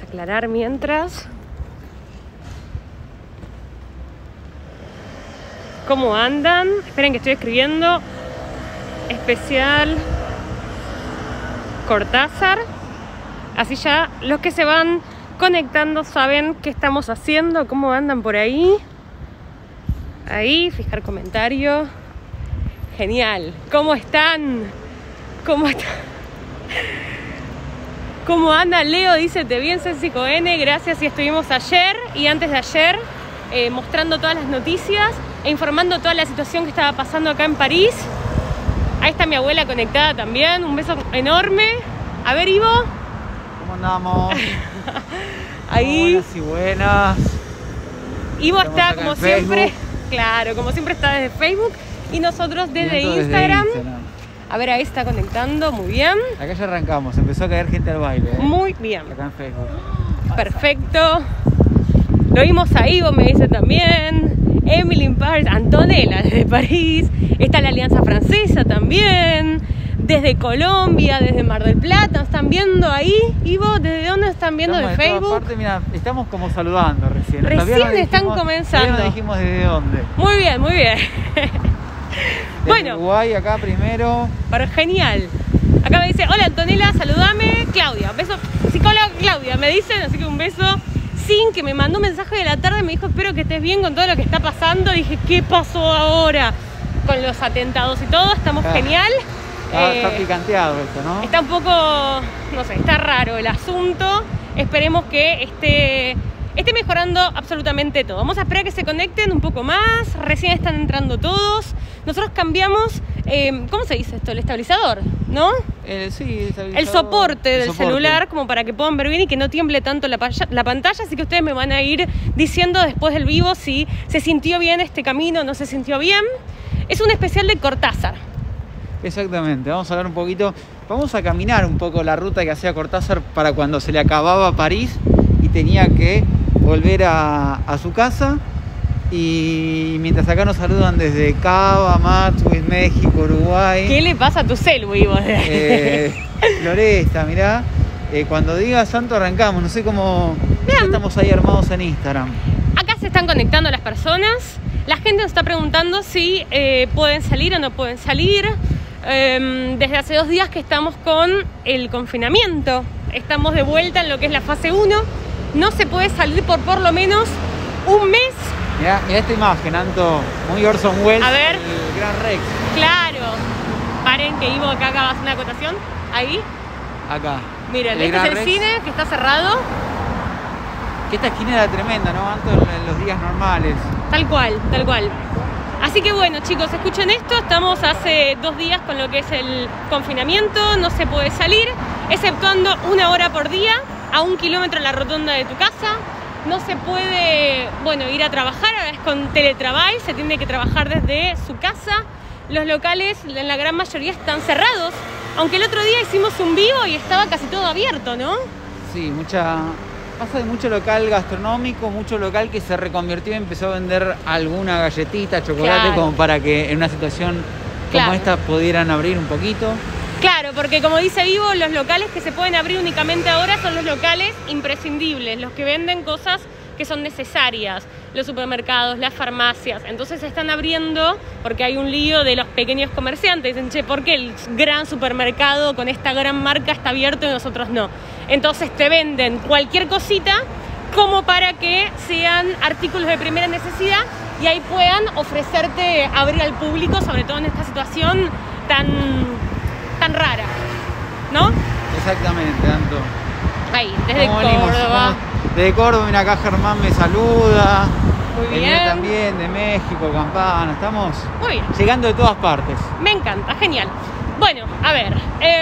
Vamos a aclarar mientras. ¿Cómo andan? Esperen que estoy escribiendo. Especial Cortázar. Así ya los que se van conectando saben qué estamos haciendo, cómo andan por ahí. Ahí, fijar comentario. Genial. ¿Cómo están? ¿Cómo están? ¿Cómo anda? Leo dice, te vi en Césico N, gracias, y estuvimos ayer y antes de ayer mostrando todas las noticias e informando toda la situación que estaba pasando acá en París. Ahí está mi abuela conectada también, un beso enorme. A ver, Ivo. ¿Cómo andamos? Ahí. Buenas y buenas. Ivo está como siempre, claro, como siempre está desde Facebook y nosotros desde Instagram. A ver, ahí está conectando, muy bien. Acá ya arrancamos, empezó a caer gente al baile. Muy bien. Acá en Facebook. Perfecto. Lo vimos a Ivo, me dice también. Emily in Paris, Antonella desde París. Está la Alianza Francesa también. Desde Colombia, desde Mar del Plata. ¿Nos están viendo ahí? Ivo, ¿desde dónde están viendo? Estamos ¿De Facebook? Parte, mira, estamos como saludando recién. Recién están comenzando. Todavía no dijimos desde dónde. Muy bien, muy bien. Bueno, Uruguay acá primero. Pero genial. Acá me dice, hola Antonella, saludame. Claudia, beso. Psicóloga Claudia, me dicen, así que un beso. Sin que me mandó un mensaje de la tarde, me dijo, espero que estés bien con todo lo que está pasando. Dije, ¿qué pasó ahora? Con los atentados y todo, estamos genial. Está picanteado esto, ¿no? Está un poco, no sé, está raro el asunto. Esperemos que esté mejorando absolutamente todo. Vamos a esperar que se conecten un poco más. Recién están entrando todos. Nosotros cambiamos, ¿cómo se dice esto? El estabilizador, ¿no? Sí, el soporte del celular, como para que puedan ver bien y que no tiemble tanto la pantalla. Así que ustedes me van a ir diciendo después del vivo si se sintió bien este camino o no se sintió bien. Es un especial de Cortázar. Exactamente, vamos a hablar un poquito, vamos a caminar un poco la ruta que hacía Cortázar para cuando se le acababa París y tenía que volver a su casa. Y mientras acá nos saludan desde Cava, Matwis, México, Uruguay. ¿Qué le pasa a tu celu, Ivo? Floresta, mirá. Cuando diga santo arrancamos, no sé cómo. Ya estamos ahí armados en Instagram. Acá se están conectando las personas. La gente nos está preguntando si pueden salir o no pueden salir. Desde hace 2 días que estamos con el confinamiento. Estamos de vuelta en lo que es la fase 1. No se puede salir por lo menos un mes. Mirá esta imagen, Anto, muy Orson Welles. A ver. El Gran Rex. Claro. Paren que Ivo acá haga una acotación. Ahí. Acá. Miren, este es el cine que está cerrado. Que esta esquina era tremenda, ¿no, Anto? En los días normales. Tal cual, tal cual. Así que bueno, chicos, escuchen esto. Estamos hace 2 días con lo que es el confinamiento. No se puede salir, exceptuando 1 hora por día a 1 kilómetro en la rotonda de tu casa. No se puede, bueno, ir a trabajar, ahora es con teletrabajo, se tiene que trabajar desde su casa. Los locales, en la gran mayoría, están cerrados. Aunque el otro día hicimos un vivo y estaba casi todo abierto, ¿no? Sí, pasa de mucho local gastronómico, mucho local que se reconvirtió y empezó a vender alguna galletita, chocolate, claro, como para que en una situación como esta pudieran abrir un poquito. Claro, porque como dice Ivo, los locales que se pueden abrir únicamente ahora son los locales imprescindibles, los que venden cosas que son necesarias, los supermercados, las farmacias. Entonces se están abriendo porque hay un lío de los pequeños comerciantes. Dicen, che, ¿por qué el gran supermercado con esta gran marca está abierto y nosotros no? Entonces te venden cualquier cosita como para que sean artículos de primera necesidad y ahí puedan ofrecerte abrir al público, sobre todo en esta situación tan rara, ¿no? Exactamente, Anto. Ahí, desde Córdoba. Desde Córdoba, mira, acá Germán me saluda. Muy bien. También de México, Campana. Estamos muy bien, llegando de todas partes. Me encanta, genial. Bueno, a ver,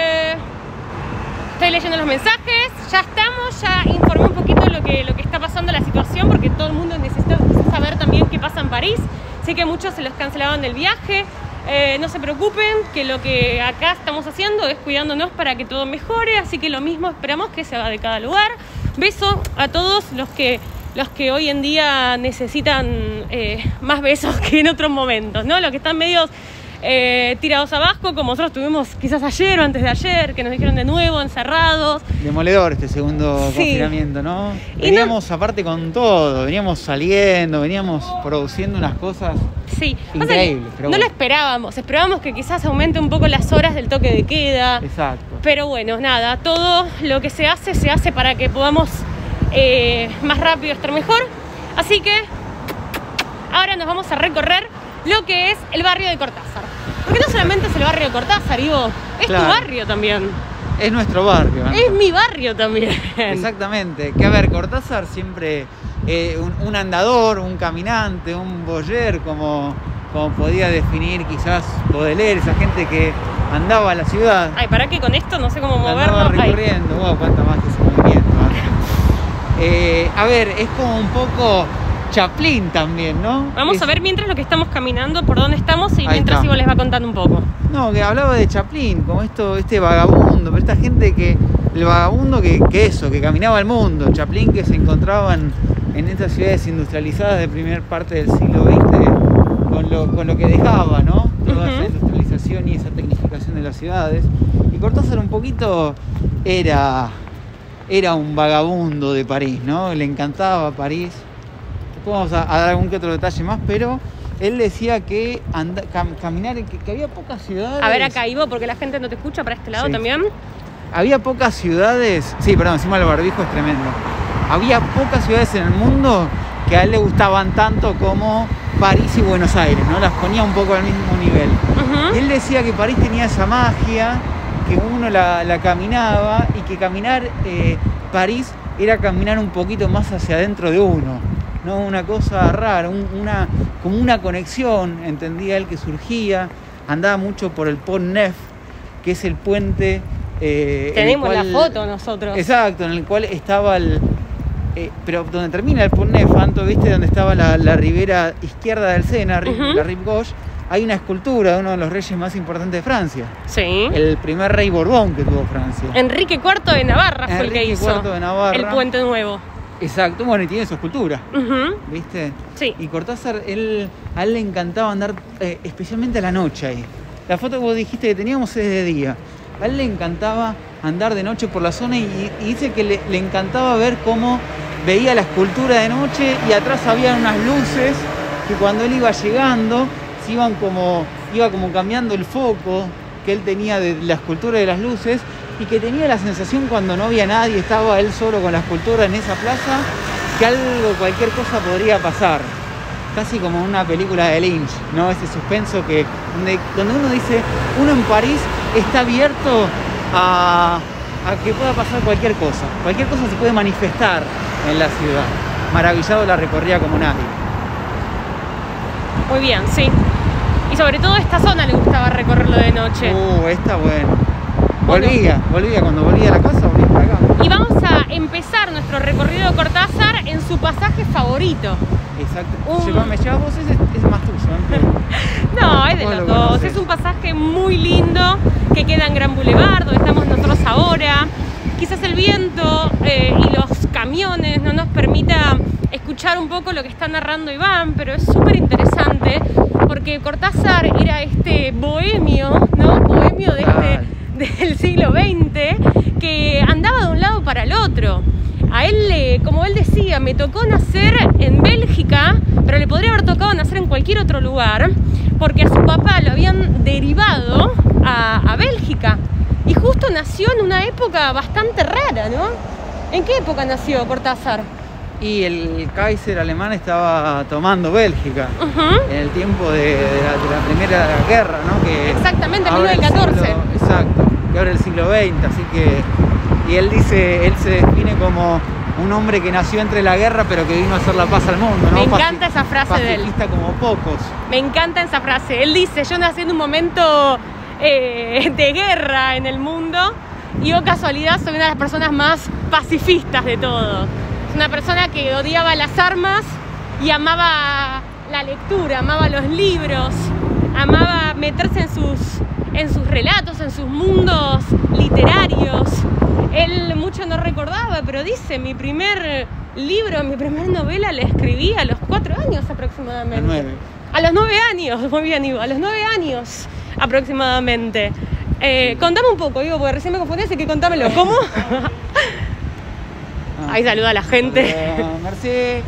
estoy leyendo los mensajes. Ya estamos, ya informé un poquito lo que está pasando, la situación, porque todo el mundo necesita saber también qué pasa en París. Sé que muchos se los cancelaban del viaje. No se preocupen, que lo que acá estamos haciendo es cuidándonos para que todo mejore, así que lo mismo esperamos que se haga de cada lugar. Beso a todos los que hoy en día necesitan más besos que en otros momentos, ¿no? Los que están medios tirados abajo, como nosotros tuvimos quizás ayer o antes de ayer, que nos dijeron de nuevo, encerrados. Demoledor este segundo confinamiento, ¿no? Veníamos aparte con todo, veníamos saliendo, veníamos produciendo unas cosas increíbles. No lo esperábamos que quizás aumente un poco las horas del toque de queda. Exacto. Pero bueno, nada, todo lo que se hace para que podamos más rápido estar mejor. Así que ahora nos vamos a recorrer lo que es el barrio de Cortázar. Porque no solamente es el barrio de Cortázar, Ivo, es tu barrio también. Es nuestro barrio, ¿no? Es mi barrio también. Exactamente. Que a ver, Cortázar siempre un andador, un caminante, un boyer, como podía definir quizás Baudelaire, esa gente que andaba a la ciudad. Ay, ¿para qué con esto? No sé cómo moverlo. Andaba recorriendo, wow, cuánta más que ese movimiento. A ver, es como un poco Chaplin también, ¿no? Vamos a ver mientras lo que estamos caminando, por dónde estamos y Ahí mientras está. Ivo les va contando un poco. No, que hablaba de Chaplin, como este vagabundo, pero esta gente el vagabundo que caminaba el mundo. Chaplin que se encontraba en estas ciudades industrializadas de primera parte del siglo XX, con lo que dejaba, ¿no? Toda esa industrialización y esa tecnificación de las ciudades. Y Cortázar un poquito era un vagabundo de París, ¿no? Le encantaba París. Después vamos a dar algún que otro detalle más, pero él decía que caminar, que había pocas ciudades. A ver acá, Ivo, porque la gente no te escucha para este lado también. Había pocas ciudades. Sí, perdón, encima el barbijo es tremendo. Había pocas ciudades en el mundo que a él le gustaban tanto como París y Buenos Aires, ¿no? Las ponía un poco al mismo nivel. Y él decía que París tenía esa magia, que uno la caminaba y que caminar París era caminar un poquito más hacia adentro de uno, ¿no? Una cosa rara, como una conexión, entendía él, que surgía. Andaba mucho por el Pont Neuf, que es el puente. Tenemos la foto nosotros. Exacto, en el cual estaba pero donde termina el Pont Neuf, Anto, ¿viste? Donde estaba la ribera izquierda del Sena, la Rive Gauche, hay una escultura de uno de los reyes más importantes de Francia. Sí. El primer rey Borbón que tuvo Francia. Enrique IV de Navarra fue el que hizo Enrique IV de Navarra. el Puente Nuevo. Exacto, bueno, y tiene su escultura, ¿viste? Sí. Y Cortázar, a él le encantaba andar, especialmente a la noche ahí. La foto que vos dijiste que teníamos es de día. A él le encantaba andar de noche por la zona y dice que le encantaba ver cómo veía la escultura de noche y atrás había unas luces que cuando él iba llegando iba como cambiando el foco que él tenía de la escultura de las luces, y que tenía la sensación, cuando no había nadie, estaba él solo con la escultura en esa plaza, que cualquier cosa podría pasar. Casi como una película de Lynch, ¿no? Ese suspenso donde uno dice, uno en París está abierto a que pueda pasar cualquier cosa. Cualquier cosa se puede manifestar en la ciudad. Maravillado la recorría como nadie. Muy bien, sí. Y sobre todo esta zona le gustaba recorrerlo de noche. Está bueno. Volvía, cuando volvía a la casa, volvía para acá. Y vamos a empezar nuestro recorrido de Cortázar en su pasaje favorito. Exacto. Llévame ya, vos es más tuyo, ¿no? No, es de los dos. Es un pasaje muy lindo que queda en Gran Boulevard, donde estamos nosotros ahora. Quizás el viento y los camiones no nos permita escuchar un poco lo que está narrando Iván, pero es súper interesante porque Cortázar era este bohemio, ¿no? Bohemio del siglo XX, que andaba de un lado para el otro. A él, como él decía, me tocó nacer en Bélgica, pero le podría haber tocado nacer en cualquier otro lugar, porque a su papá lo habían derivado a Bélgica. Y justo nació en una época bastante rara, ¿no? ¿En qué época nació Cortázar? Y el Kaiser alemán estaba tomando Bélgica en el tiempo de la Primera Guerra, ¿no? Que exactamente, en 1914. Exacto, que abre el siglo XX, así que... Y él se define como un hombre que nació entre la guerra, pero que vino a hacer la paz al mundo, ¿no? Me encanta esa frase de él. Pacifista como pocos. Me encanta esa frase. Él dice, yo nací en un momento de guerra en el mundo y, oh casualidad, soy una de las personas más pacifistas de todo. Es una persona que odiaba las armas y amaba la lectura, amaba los libros, amaba meterse en sus relatos, en sus mundos literarios. Él mucho no recordaba, pero dice, mi primer libro, mi primera novela la escribí a los 4 años aproximadamente. A 9. A los 9 años, muy bien, Ivo, a los 9 años. aproximadamente. Contame un poco, Ivo, porque recién me confundí, así que contámelo. ¿Cómo? Ahí saluda a la gente. Mercedes.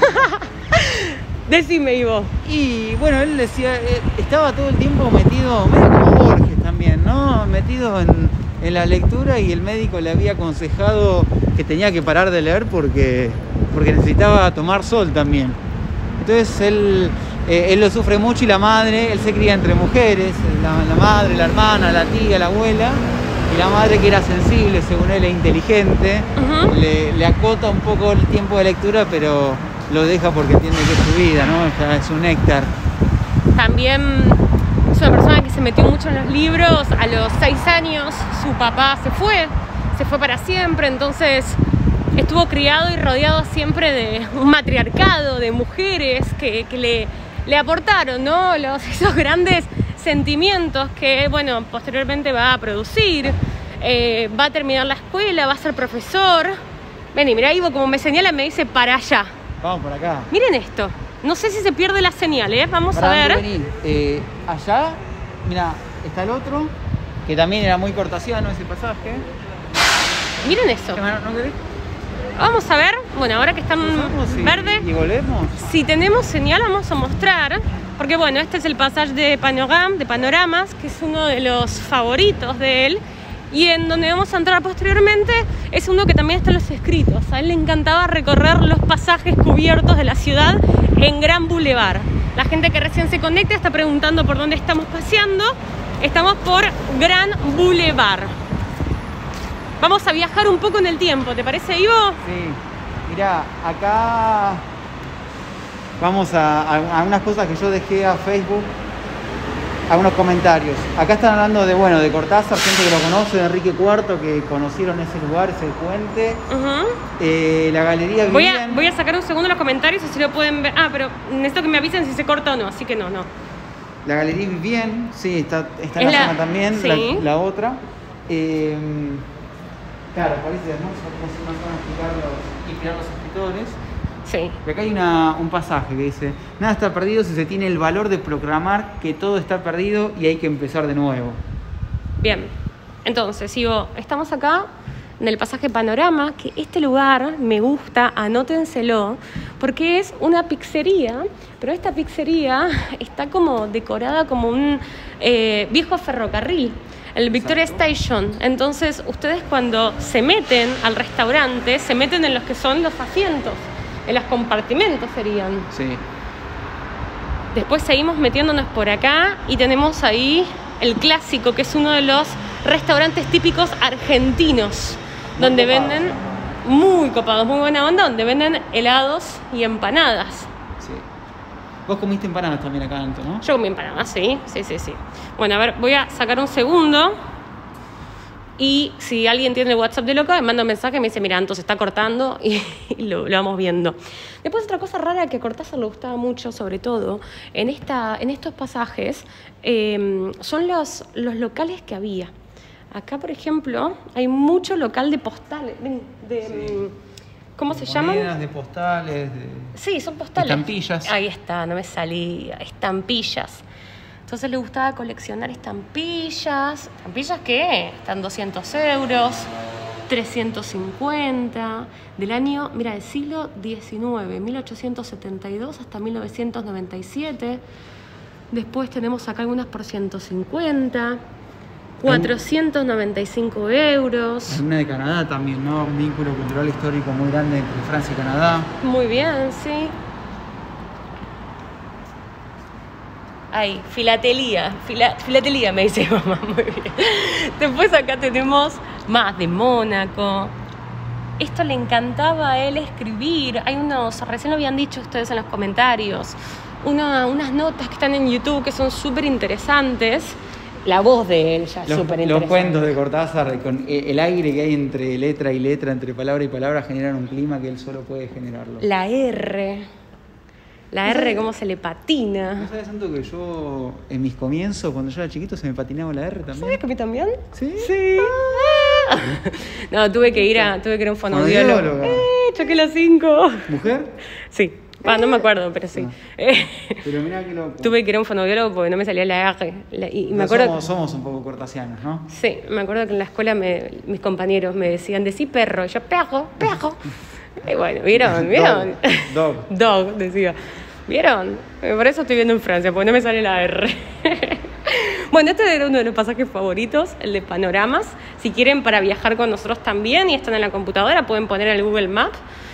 Decime, Ivo. Y bueno, él decía, estaba todo el tiempo metido, medio como Borges también, ¿no? Metido en la lectura, y el médico le había aconsejado que tenía que parar de leer porque necesitaba tomar sol también. Entonces él lo sufre mucho, y la madre, él se cría entre mujeres, la madre, la hermana, la tía, la abuela, y la madre, que era sensible, según él, e inteligente, le acota un poco el tiempo de lectura, pero lo deja porque entiende que es su vida, ¿no? O sea, es un néctar. También es una persona que se metió mucho en los libros. A los 6 años su papá se fue para siempre, entonces estuvo criado y rodeado siempre de un matriarcado, de mujeres que le aportaron, ¿no? Esos grandes sentimientos que, bueno, posteriormente va a producir. Va a terminar la escuela, va a ser profesor. Vení, mirá, Ivo, como me señala, me dice para allá. Vamos por acá. Miren esto. No sé si se pierde la señal, ¿eh? Vamos a ver. Allá, mira, está el otro, que también era muy cortasiano ese pasaje. Miren eso. ¿No querés? Vamos a ver. Bueno, ahora que están verde. ¿Y volvemos? Si tenemos señal, vamos a mostrar. Porque bueno, este es el pasaje de Panoramas, que es uno de los favoritos de él. Y en donde vamos a entrar posteriormente es uno que también está en los escritos. A él le encantaba recorrer los pasajes cubiertos de la ciudad en Gran Boulevard. La gente que recién se conecta está preguntando por dónde estamos paseando. Estamos por Gran Boulevard. Vamos a viajar un poco en el tiempo, ¿te parece, Ivo? Sí. Mirá, acá vamos a unas cosas que yo dejé a Facebook. Algunos comentarios. Acá están hablando de Cortázar, gente que lo conoce, de Enrique IV, que conocieron ese lugar, ese puente. La galería Vivian. Voy a sacar un segundo los comentarios, así lo pueden ver. Ah, pero necesito que me avisen si se corta o no, así que no. La galería Vivian, sí, está en la zona también, sí. La otra. Claro, parece hermoso, cómo se van a inspirar los escritores. Sí. Y acá hay un pasaje que dice: nada está perdido si se tiene el valor de proclamar que todo está perdido y hay que empezar de nuevo. Bien, entonces, Ivo, estamos acá en el pasaje Panorama, que este lugar me gusta, anótenselo, porque es una pizzería, pero esta pizzería está como decorada como un viejo ferrocarril, el Victoria Station. Entonces, ustedes cuando se meten al restaurante, se meten en los que son los asientos, en los compartimentos serían. Sí. Después seguimos metiéndonos por acá y tenemos ahí el Clásico, que es uno de los restaurantes típicos argentinos, donde venden, muy copados, muy buena onda, donde venden helados y empanadas. Sí. Vos comiste empanadas también acá antes, ¿no? Yo comí empanadas, sí. Bueno, a ver, voy a sacar un segundo. Y si alguien tiene el WhatsApp de Loca, me manda un mensaje y me dice: mira, Anto se está cortando, y lo vamos viendo. Después, otra cosa rara que a Cortázar le gustaba mucho, sobre todo en estos pasajes, son los locales que había. Acá, por ejemplo, hay mucho local de postales, sí. ¿Cómo se llaman? De postales, Sí, son postales. Estampillas. Ahí está, no me salía. Estampillas. Entonces le gustaba coleccionar estampillas. ¿Estampillas qué? Están 200 euros, 350, del año, mira, del siglo XIX, 1872 hasta 1997. Después tenemos acá algunas por 150, 495 euros. Hay una de Canadá también, ¿no? Un vínculo cultural histórico muy grande entre Francia y Canadá. Muy bien, sí. Ay, filatelía me dice mamá, muy bien. Después acá tenemos más de Mónaco. Esto le encantaba a él escribir. Hay unos, recién lo habían dicho ustedes en los comentarios, unas notas que están en YouTube que son súper interesantes. La voz de él ya es súper interesante. Los cuentos de Cortázar, con el aire que hay entre letra y letra, entre palabra y palabra, generan un clima que él solo puede generarlo. La R, cómo se le patina. ¿No sabes, Santo, que yo en mis comienzos, cuando yo era chiquito, se me patinaba la R también? ¿Sabes que a mí también? Sí. No, tuve que ir a un fonoaudiólogo. Choqué los 5. ¿Mujer? Sí. No me acuerdo, pero sí. No. Pero mirá qué loco. Tuve que ir a un fonoaudiólogo porque no me salía la R. Y me acuerdo somos un poco cortasianos, ¿no? Sí, me acuerdo que en la escuela mis compañeros me decían, decí perro. Y yo, perro. Y bueno, ¿vieron? Dog, decía. ¿Vieron? Por eso estoy viendo en Francia, porque no me sale la R. Bueno, este era uno de los pasajes favoritos, el de panoramas. Si quieren para viajar con nosotros también y están en la computadora, pueden poner el Google Maps.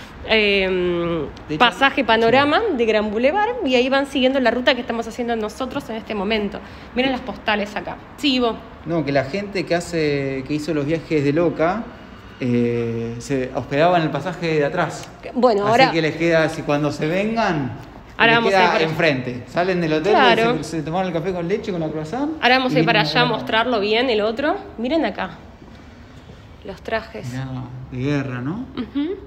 Pasaje panorama de Gran Boulevard y ahí van siguiendo la ruta que estamos haciendo nosotros en este momento. Miren las postales acá. Sí, Ivo. No, que la gente que hizo los viajes de Loca se hospedaba en el pasaje de atrás. Bueno, así ahora que les queda, si cuando se vengan, ahora les vamos queda a ir enfrente. Salen del hotel, claro. se tomaron el café con leche, con la croissant. Ahora vamos a ir para allá a mostrarlo bien, el otro. Miren acá. Los trajes. Mirá, de guerra, ¿no? Uh-huh.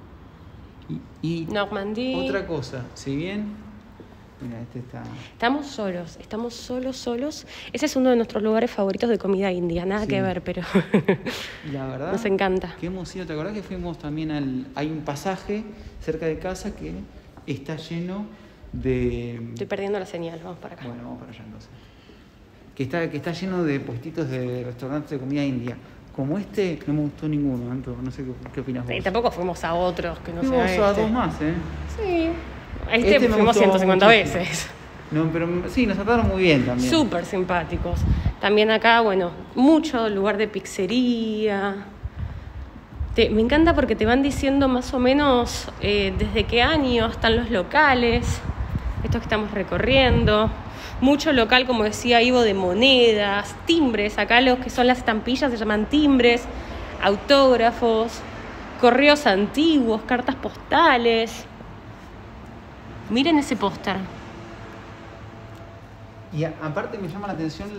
Y Normandía. otra cosa, si bien, mira, estamos solos. Ese es uno de nuestros lugares favoritos de comida india, nada que ver, pero la verdad, nos encanta. Que hemos ido, ¿te acordás que fuimos también hay un pasaje cerca de casa que está lleno de... Estoy perdiendo la señal, vamos para acá. Bueno, vamos para allá entonces. Que está lleno de puestitos de restaurantes de comida india. Como este, no me gustó ninguno, Anto. No sé qué opinas vos. Tampoco fuimos a otros que no fuimos sea a dos más, Sí. Este fuimos 150 veces. No, pero sí, nos trataron muy bien también. Súper simpáticos. También acá, bueno, mucho lugar de pizzería. Me encanta porque te van diciendo más o menos desde qué año están los locales, estos que estamos recorriendo. Mucho local, como decía Ivo, de monedas, timbres. Acá los que son las estampillas se llaman timbres, autógrafos, correos antiguos, cartas postales. Miren ese póster. Y aparte me llama la atención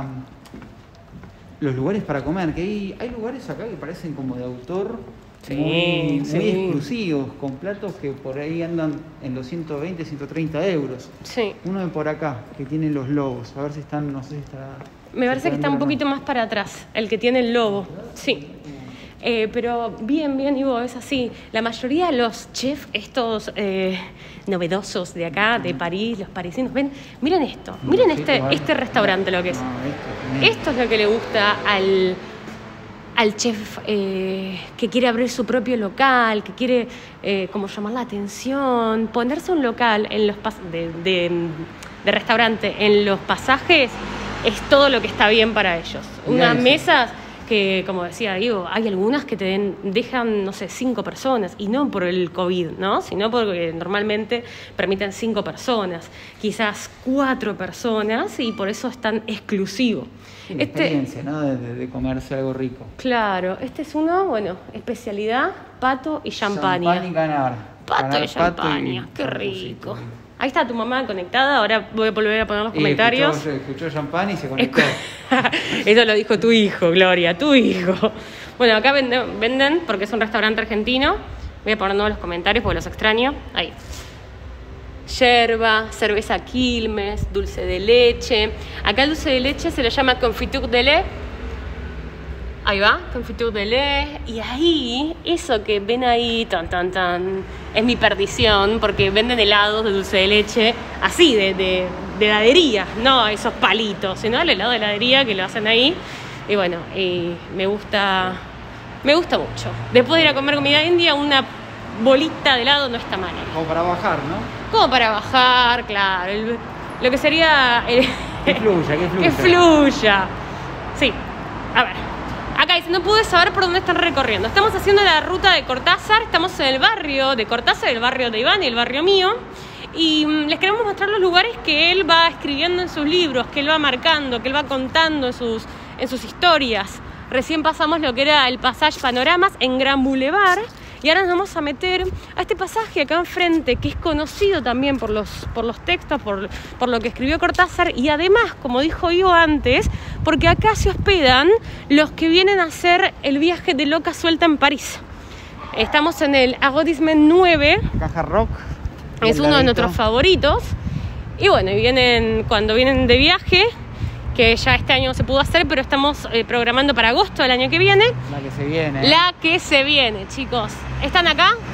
los lugares para comer, que hay lugares acá que parecen como de autor, muy exclusivos, con platos que por ahí andan en los 120, 130 euros. Sí. Uno de por acá, que tiene los lobos, a ver si están, no sé si estará... Me parece que está un poquito más para atrás, el que tiene el lobo, sí. Pero bien, Ivo, es así. La mayoría de los chefs, estos novedosos de acá, de París, los parisinos, miren esto, miren este restaurante lo que es. Esto es lo que le gusta al chef que quiere abrir su propio local, que quiere como llamar la atención, ponerse un local en los de restaurante en los pasajes es todo lo que está bien para ellos. Unas mesas que, como decía Diego, hay algunas que dejan, no sé, 5 personas, y no por el COVID, ¿no? Sino porque normalmente permiten 5 personas, quizás 4 personas, y por eso es tan exclusivo. Sí, experiencia, ¿no? De comerse algo rico. Claro, este es uno, bueno, especialidad, pato y champaña. Champán y ganar. Pato y champaña, qué rico. Ahí está tu mamá conectada, ahora voy a volver a poner los comentarios. Escuchó champán y se conectó. Eso lo dijo tu hijo, Gloria, tu hijo. Bueno, acá venden, porque es un restaurante argentino. Voy a poner los comentarios porque los extraño. Ahí. Yerba, cerveza Quilmes, dulce de leche. Acá el dulce de leche se le llama confiture de lait. Ahí va, confiture de lait. Y ahí, eso que ven ahí, es mi perdición, porque venden helados de dulce de leche, así, de heladería, no esos palitos, sino el helado de heladería que lo hacen ahí. Y bueno, me gusta mucho. Después de ir a comer comida india, una bolita de helado no está mal. Como para bajar, ¿no? Como para bajar, claro. Lo que sería... Que fluya. Que fluya. Sí, a ver. Acá dice, no pude saber por dónde están recorriendo. Estamos haciendo la ruta de Cortázar, estamos en el barrio de Cortázar, el barrio de Iván y el barrio mío. Y les queremos mostrar los lugares que él va escribiendo en sus libros, que él va marcando, que él va contando en sus historias. Recién pasamos lo que era el Passage Panoramas en Gran Boulevard. Y ahora nos vamos a meter a este pasaje acá enfrente, que es conocido también por los textos, por lo que escribió Cortázar, y además, como dijo yo antes, porque acá se hospedan los que vienen a hacer el viaje de loca suelta en París. Estamos en el Arrondissement 9. Caja Rock. Es uno de nuestros favoritos. Y bueno, cuando vienen de viaje, que ya este año no se pudo hacer, pero estamos programando para agosto del año que viene. La que se viene. La que se viene, chicos. ¿Están acá?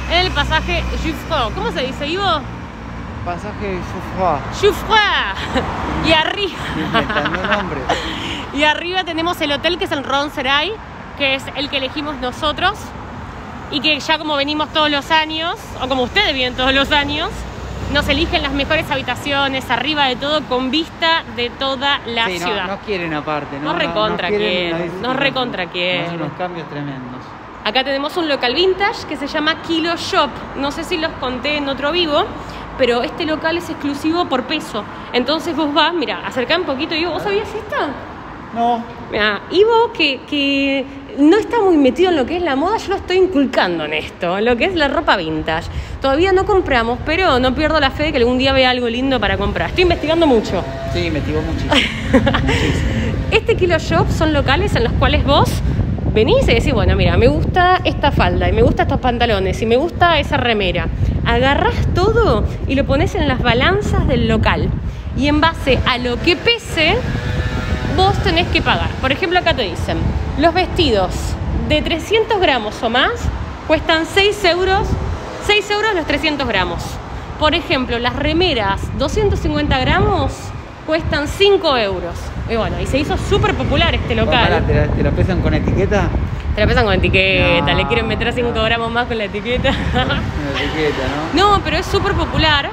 en el pasaje Jouffroy. ¿Cómo se dice, Ivo? Pasaje Jouffroy. Jouffroy. Y arriba. Inventando nombres. Y arriba tenemos el hotel que es el Ronserai, que es el que elegimos nosotros. Y que ya como venimos todos los años, o como ustedes vienen todos los años, nos eligen las mejores habitaciones, arriba de todo, con vista de toda la ciudad. No quieren aparte, ¿no? No recontra quieren, no recontra quieren. Hacen unos cambios tremendos. Acá tenemos un local vintage que se llama Kilo Shop. No sé si los conté en otro vivo, pero este local es exclusivo por peso. Entonces vos vas, mira, acercá un poquito, Ivo, ¿vos sabías esto? No. Mira, Ivo, que no está muy metido en lo que es la moda, yo lo estoy inculcando en esto, en lo que es la ropa vintage. Todavía no compramos, pero no pierdo la fe de que algún día vea algo lindo para comprar. Estoy investigando mucho. Sí, investigó muchísimo. Este Kilo Shop son locales en los cuales vos venís y decís, bueno, mira, me gusta esta falda, y me gustan estos pantalones, y me gusta esa remera. Agarrás todo y lo pones en las balanzas del local. Y en base a lo que pese, vos tenés que pagar. Por ejemplo, acá te dicen, los vestidos de 300 gramos o más cuestan 6 euros los 300 gramos. Por ejemplo, las remeras 250 gramos cuestan 5 euros. Y bueno, y se hizo súper popular este local. ¿Te la pesan con etiqueta? Te la pesan con etiqueta, No, le quieren meter 5 gramos más con la etiqueta. Con etiqueta, ¿no? No, pero es súper popular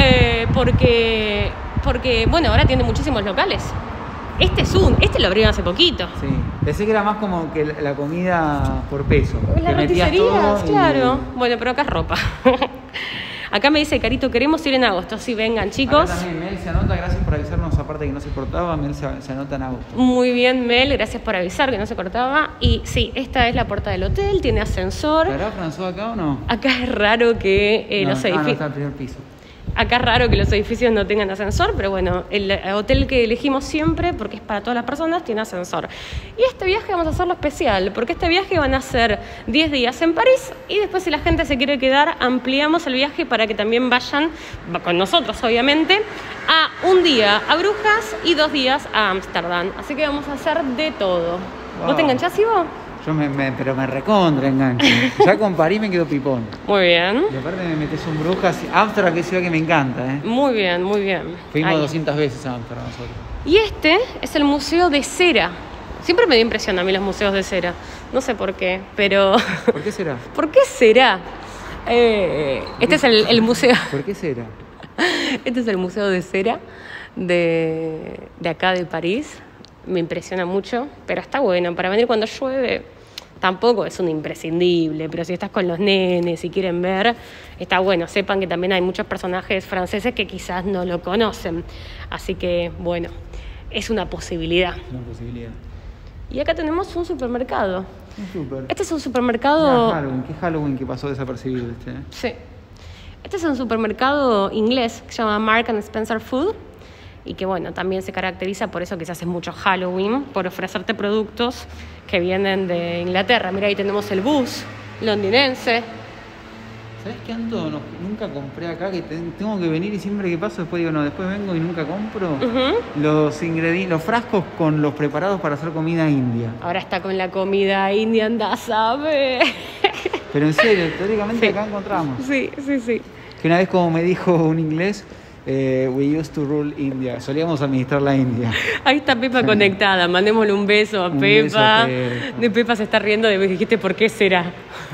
porque, bueno, ahora tiene muchísimos locales. Este lo abrieron hace poquito. Sí, pensé que era más como que la comida por peso. Las roticerías, claro. Bueno, pero acá es ropa. Acá me dice Carito, queremos ir en agosto. Sí, vengan, chicos. Acá también Mel se anota, gracias por avisarnos, aparte que no se cortaba, Mel se anota en agosto. Muy bien, Mel, gracias por avisar que no se cortaba. Y sí, esta es la puerta del hotel, tiene ascensor. ¿Estará François acá o no? Acá es raro que los edificios... no, está en el primer piso. Acá es raro que los edificios no tengan ascensor, pero bueno, el hotel que elegimos siempre, porque es para todas las personas, tiene ascensor. Y este viaje vamos a hacerlo especial, porque este viaje van a ser 10 días en París y después si la gente se quiere quedar, ampliamos el viaje para que también vayan, con nosotros obviamente, a un día a Brujas y 2 días a Ámsterdam. Así que vamos a hacer de todo. Wow. ¿Vos te enganchás, Ivo? Yo pero me recontra engancho. Ya con París me quedo pipón. Muy bien. Y aparte me metes un Brujas. Ámsterdam, que es ciudad que me encanta, ¿eh? Muy bien, muy bien. Fuimos Ahí. 200 veces a Ámsterdam nosotros. Y este es el Museo de Cera. Siempre me dio impresión a mí los museos de cera. No sé por qué, pero... ¿Por qué será? ¿Por qué será? Este es el museo... ¿Por qué será? Este es el Museo de Cera de acá de París. Me impresiona mucho, pero está bueno. Para venir cuando llueve... Tampoco es un imprescindible, pero si estás con los nenes y quieren ver, está bueno. Sepan que también hay muchos personajes franceses que quizás no lo conocen. Así que, bueno, es una posibilidad. Una posibilidad. Y acá tenemos un supermercado. Un súper. Este es un supermercado... ¿Qué Halloween que pasó desapercibido este? Sí. Este es un supermercado inglés que se llama Marks & Spencer Food. Y que bueno, también se caracteriza por eso que se hace mucho Halloween, por ofrecerte productos que vienen de Inglaterra. Mira, ahí tenemos el bus londinense. ¿Sabes qué ando? Nunca compré acá, que tengo que venir y siempre que paso después digo, no, después vengo y nunca compro. Los ingredientes, los frascos con los preparados para hacer comida india. Ahora está con la comida india, anda, ¿sabe? Pero en serio, teóricamente Sí. acá encontramos. Sí, sí, sí. Que una vez como me dijo un inglés, we used to rule India. Solíamos administrar la India. Ahí está Pepa conectada, mandémosle un beso a Un Pepa. beso a Pepa. De Pepa se está riendo de dijiste por qué será.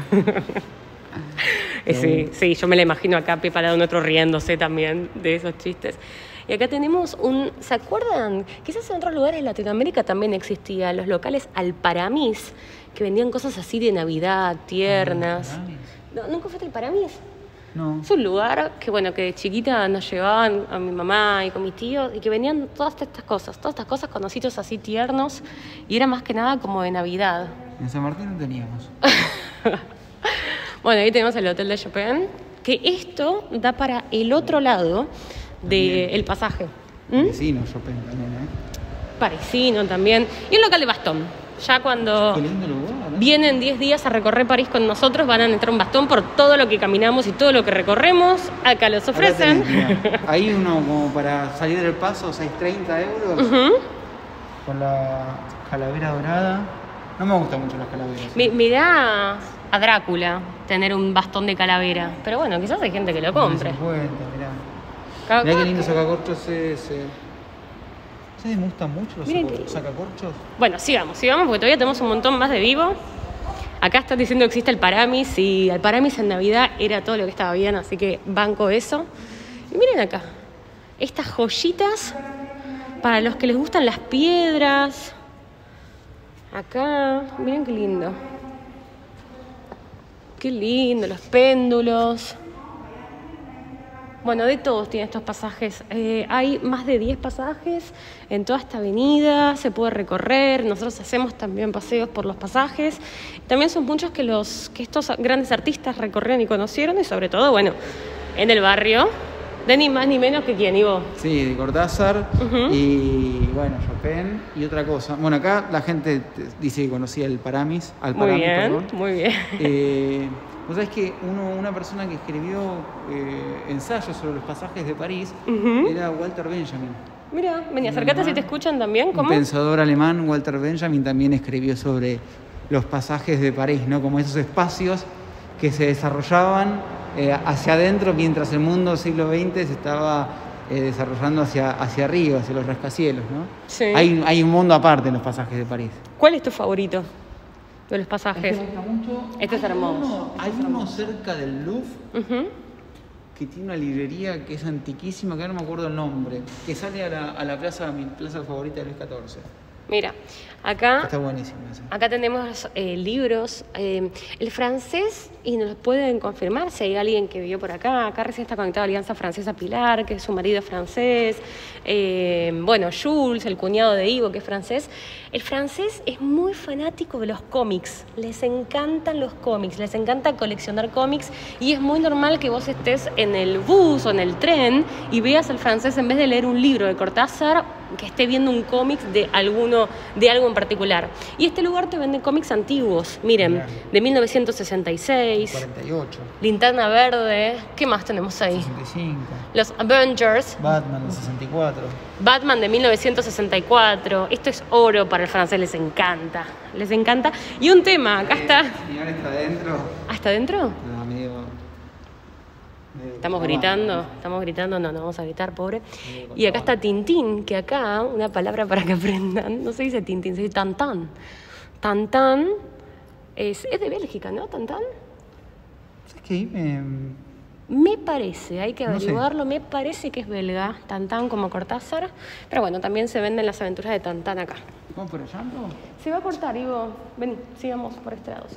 Sí, yo me la imagino acá Pepa al lado de otro riéndose también de esos chistes. Y acá tenemos ¿se acuerdan? Quizás en otros lugares de Latinoamérica también existían los locales Alparamis, que vendían cosas así de Navidad, tiernas. ¿Alparamis? No, ¿nunca fuiste al Alparamis? No. Es un lugar que, bueno, que de chiquita nos llevaban a mi mamá y con mis tíos y que vendían todas estas cosas con ositos así tiernos y era más que nada como de Navidad. En San Martín no teníamos. Bueno, ahí tenemos el Hotel de Chopin, que esto da para el otro lado del pasaje. Vecino, Chopin también, ¿eh? Parisino también. Y un local de bastón. Ya cuando Qué lindo lugar, ¿eh? vienen 10 días a recorrer París con nosotros, van a entrar un bastón por todo lo que caminamos y todo lo que recorremos. Acá los ofrecen. Acá tenés, mirá. Hay uno como para salir del paso, 6,30 euros. Con la calavera dorada. No me gustan mucho las calaveras. Mirá, a Drácula tener un bastón de calavera. Pero bueno, quizás hay gente que lo compre. 50, mirá. Mirá qué lindo sacacorchos ese. ¿Ustedes me gustan mucho los sacacorchos? Bueno, sigamos porque todavía tenemos un montón más de vivo. Acá están diciendo que existe el Paramis y el Paramis en Navidad era todo lo que estaba bien, así que banco eso. Y miren acá, estas joyitas para los que les gustan las piedras. Acá, miren qué lindo. Qué lindo, los péndulos. Bueno, de todos tienen estos pasajes. Hay más de 10 pasajes en toda esta avenida, se puede recorrer. Nosotros hacemos también paseos por los pasajes. También son muchos que estos grandes artistas recorrieron y conocieron, y sobre todo, bueno, en el barrio, de ni más ni menos que quién, Ivo. Sí, de Cortázar y, bueno, Chopin y otra cosa. Bueno, acá la gente dice que conocía el Paramis, Muy bien. Vos sabés que una persona que escribió ensayos sobre los pasajes de París era Walter Benjamin. Mira, vení, acércate si te escuchan también. ¿Cómo? Un pensador alemán, Walter Benjamin, también escribió sobre los pasajes de París, ¿no? Como esos espacios que se desarrollaban hacia adentro mientras el mundo del siglo XX se estaba desarrollando hacia arriba, hacia los rascacielos, ¿no? Sí. Hay un mundo aparte en los pasajes de París. ¿Cuál es tu favorito de los pasajes? Este me gusta mucho. Este es hermoso. Hay uno cerca del Louvre que tiene una librería que es antiquísima, que ahora no me acuerdo el nombre, que sale a la plaza, mi plaza favorita de Luis XIV. Mira, acá está buenísimo ese. Acá tenemos libros, el francés, y nos lo pueden confirmar si hay alguien que vivió por acá. Acá recién está conectado a Alianza Francesa Pilar, que su marido es francés. Bueno, Jules, el cuñado de Ivo, que es francés. El francés es muy fanático de los cómics, les encantan los cómics, les encanta coleccionar cómics, y es muy normal que vos estés en el bus o en el tren y veas al francés, en vez de leer un libro de Cortázar, que esté viendo un cómic de algo en particular. Y este lugar te vende cómics antiguos, miren, de 1966, 48, Linterna Verde, ¿qué más tenemos ahí? 65, Los Avengers, Batman de 64, Batman de 1964. Esto es oro para el francés, les encanta, les encanta. Y un tema, acá está. El señor está adentro. ¿Ah, está adentro? No, medio Estamos gritando, no vamos a gritar, pobre. Y acá está Tintín, que acá, una palabra para que aprendan, no se dice Tintín, se dice Tantán. Tantán es de Bélgica, ¿no? Tantán. ¿Sabes qué? Me parece, hay que averiguarlo, no sé. Me parece que es belga, Tantán como Cortázar. Pero bueno, también se venden las aventuras de Tantán acá. ¿Vamos por allá? Se va a cortar, Ivo. Vení, sigamos por este lado, sí.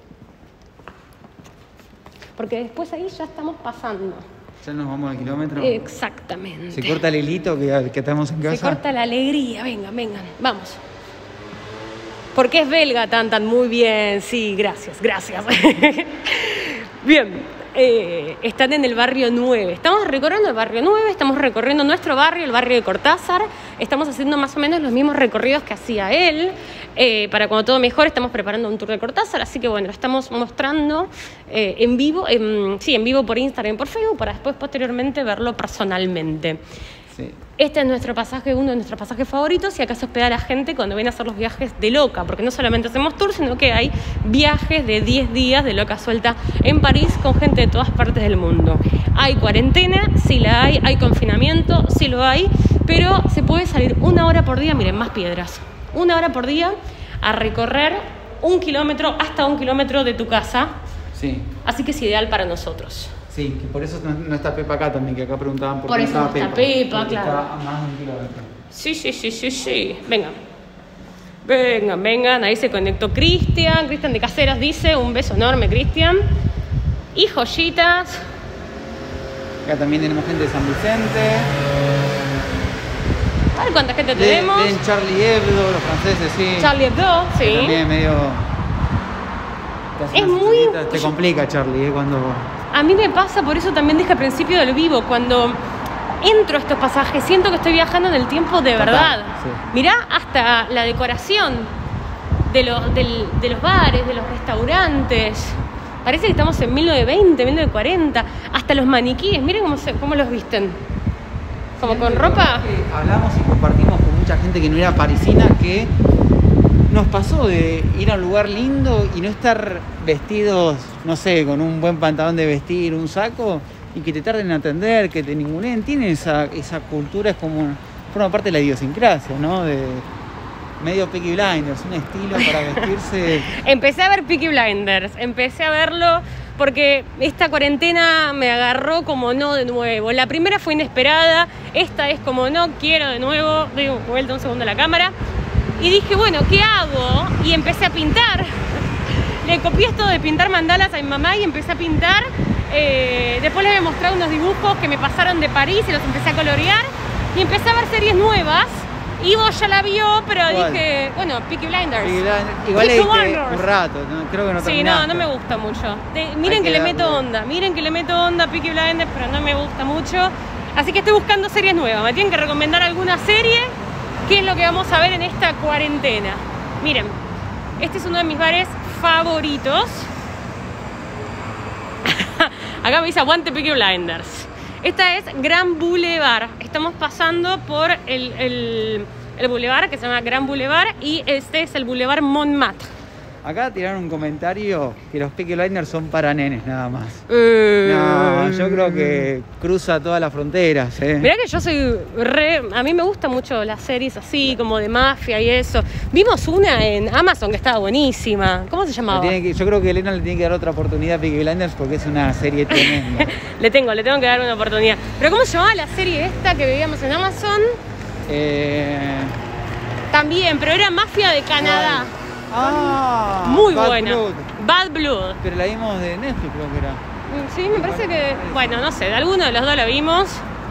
Porque después ahí ya estamos pasando. Ya nos vamos al kilómetro. Exactamente. Se corta el hilito que estamos en casa. Se corta la alegría, vengan, vamos. Porque es belga, Tantán, muy bien, sí, gracias. Bien, están en el barrio 9. Estamos recorriendo el barrio 9, estamos recorriendo nuestro barrio, el barrio de Cortázar. Estamos haciendo más o menos los mismos recorridos que hacía él. Para cuando todo mejor, estamos preparando un tour de Cortázar, así que bueno, lo estamos mostrando en vivo, en vivo por Instagram y por Facebook, para después posteriormente verlo personalmente. Sí. Este es nuestro pasaje, uno de nuestros pasajes favoritos, y acá se hospeda la gente cuando viene a hacer los viajes de Loca, porque no solamente hacemos tours, sino que hay viajes de 10 días de Loca suelta en París con gente de todas partes del mundo. Hay cuarentena, sí la hay confinamiento, sí lo hay, pero se puede salir 1 hora por día, miren, más piedras, 1 hora por día a recorrer 1 kilómetro, hasta 1 kilómetro de tu casa. Sí. Así que es ideal para nosotros. Sí, que por eso no está Pepa acá también, que acá preguntaban por qué eso estaba Pepa. Pepa, claro. Está a más de 1 kilómetro. Sí. Vengan. Ahí se conectó Cristian de Caseras dice, un beso enorme, Cristian. Y joyitas. Acá también tenemos gente de San Vicente. A ver cuánta gente tenemos. En Charlie Hebdo, los franceses, sí. Charlie Hebdo, sí. Que también medio... Es muy... Te complica, Charlie, cuando... A mí me pasa, por eso también dije al principio del vivo, cuando entro a estos pasajes, siento que estoy viajando en el tiempo de verdad. Sí. Mirá hasta la decoración de los bares, de los restaurantes. Parece que estamos en 1920, 1940. Hasta los maniquíes, miren cómo los visten. Como con ropa. Hablamos y compartimos con mucha gente que no era parisina, que nos pasó de ir a un lugar lindo y no estar vestidos, no sé, con un buen pantalón de vestir, un saco, y que te tarden en atender, que te ninguneen. Tienen esa cultura, es como forma parte de la idiosincrasia, ¿no? De medio Peaky Blinders, un estilo para vestirse. Empecé a ver Peaky Blinders, empecé a verlo porque esta cuarentena me agarró como no de nuevo. La primera fue inesperada, esta es como no quiero de nuevo. Doy vuelta un segundo a la cámara. Y dije, bueno, ¿qué hago? Y empecé a pintar. Le copié esto de pintar mandalas a mi mamá y empecé a pintar. Después le había mostrado unos dibujos que me pasaron de París y los empecé a colorear. Y empecé a ver series nuevas. Ivo ya la vio, pero ¿cuál? Dije, bueno, Peaky Blinders. Igual le Peaky diste Blinders. un rato, ¿no? Creo que no Sí, terminaste. no me gusta mucho. Miren que le meto onda, Peaky Blinders, pero no me gusta mucho. Así que estoy buscando series nuevas. Me tienen que recomendar alguna serie. ¿Qué es lo que vamos a ver en esta cuarentena? Miren, este es uno de mis bares favoritos. Acá me dice aguante Peaky Blinders. Esta es Grand Boulevard. Estamos pasando por el boulevard que se llama Grand Boulevard y este es el Boulevard Montmartre. Acá tiraron un comentario que los Peaky Blinders son para nenes nada más. No, yo creo que cruza todas las fronteras. Mirá que yo soy a mí me gustan mucho las series así, como de mafia y eso. Vimos una en Amazon que estaba buenísima. ¿Cómo se llamaba? Yo creo que Elena le tiene que dar otra oportunidad a Peaky Blinders porque es una serie tremenda. le tengo que dar una oportunidad. ¿Pero cómo se llamaba la serie esta que veíamos en Amazon? También, pero era Mafia de Canadá. Muy Bad buena. Blood. Bad Blood. Pero la vimos de Netflix, creo que era. Sí, me parece que... Bueno, no sé, de alguno de los dos lo vimos.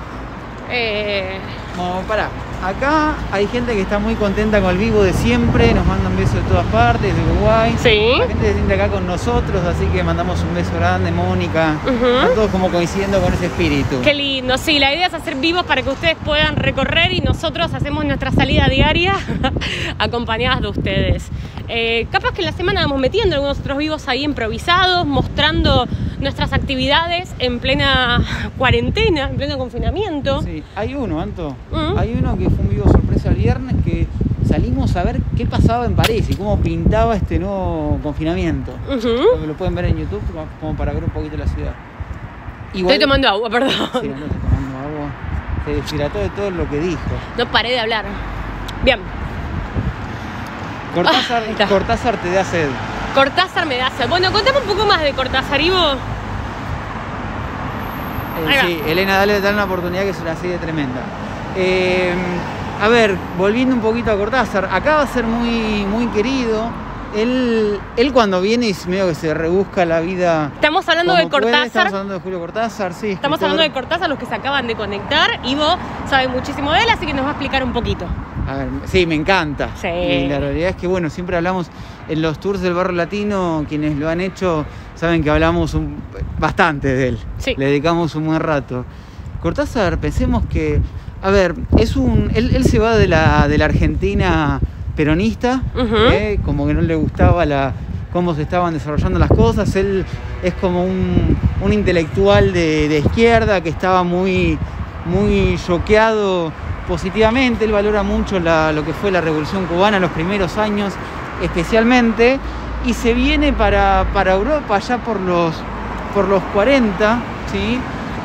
Bueno, pará. Acá hay gente que está muy contenta con el vivo de siempre. Nos mandan besos de todas partes, de Uruguay. Sí. La gente se siente acá con nosotros, así que mandamos un beso grande, Mónica. Están todos como coincidiendo con ese espíritu. Qué lindo, sí, la idea es hacer vivos para que ustedes puedan recorrer y nosotros hacemos nuestra salida diaria acompañadas de ustedes. Capaz que en la semana vamos metiendo algunos otros vivos ahí improvisados, mostrando nuestras actividades en plena cuarentena, en pleno confinamiento. Sí, hay uno, Anto. Hay uno que fue un vivo sorpresa el viernes que salimos a ver qué pasaba en París y cómo pintaba este nuevo confinamiento. Lo pueden ver en YouTube como para ver un poquito la ciudad. Igual, estoy tomando agua, perdón. Sí, no estoy tomando agua. Se deshidrató de todo lo que dijo. No paré de hablar. Bien. Cortázar te da sed. Cortázar me da sed. Bueno, contame un poco más de Cortázar, Ivo. Sí, Elena, dale una oportunidad que es una serie tremenda. A ver, volviendo un poquito a Cortázar, acá va a ser muy, muy querido. Él cuando viene es medio que se rebusca la vida. Estamos hablando de Cortázar. Estamos hablando de Julio Cortázar, sí. Estamos hablando de Cortázar, los que se acaban de conectar. Ivo sabe muchísimo de él, así que nos va a explicar un poquito. A ver, sí, me encanta. Sí. Y la realidad es que, bueno, siempre hablamos en los tours del barrio latino, quienes lo han hecho saben que hablamos bastante de él. Sí. Le dedicamos un buen rato. Cortázar, pensemos que, a ver, él se va de la Argentina peronista, como que no le gustaba cómo se estaban desarrollando las cosas. Él es como un intelectual de izquierda que estaba muy, muy choqueado positivamente. Él valora mucho lo que fue la Revolución Cubana en los primeros años especialmente, y se viene para Europa ya por los 40, ¿sí?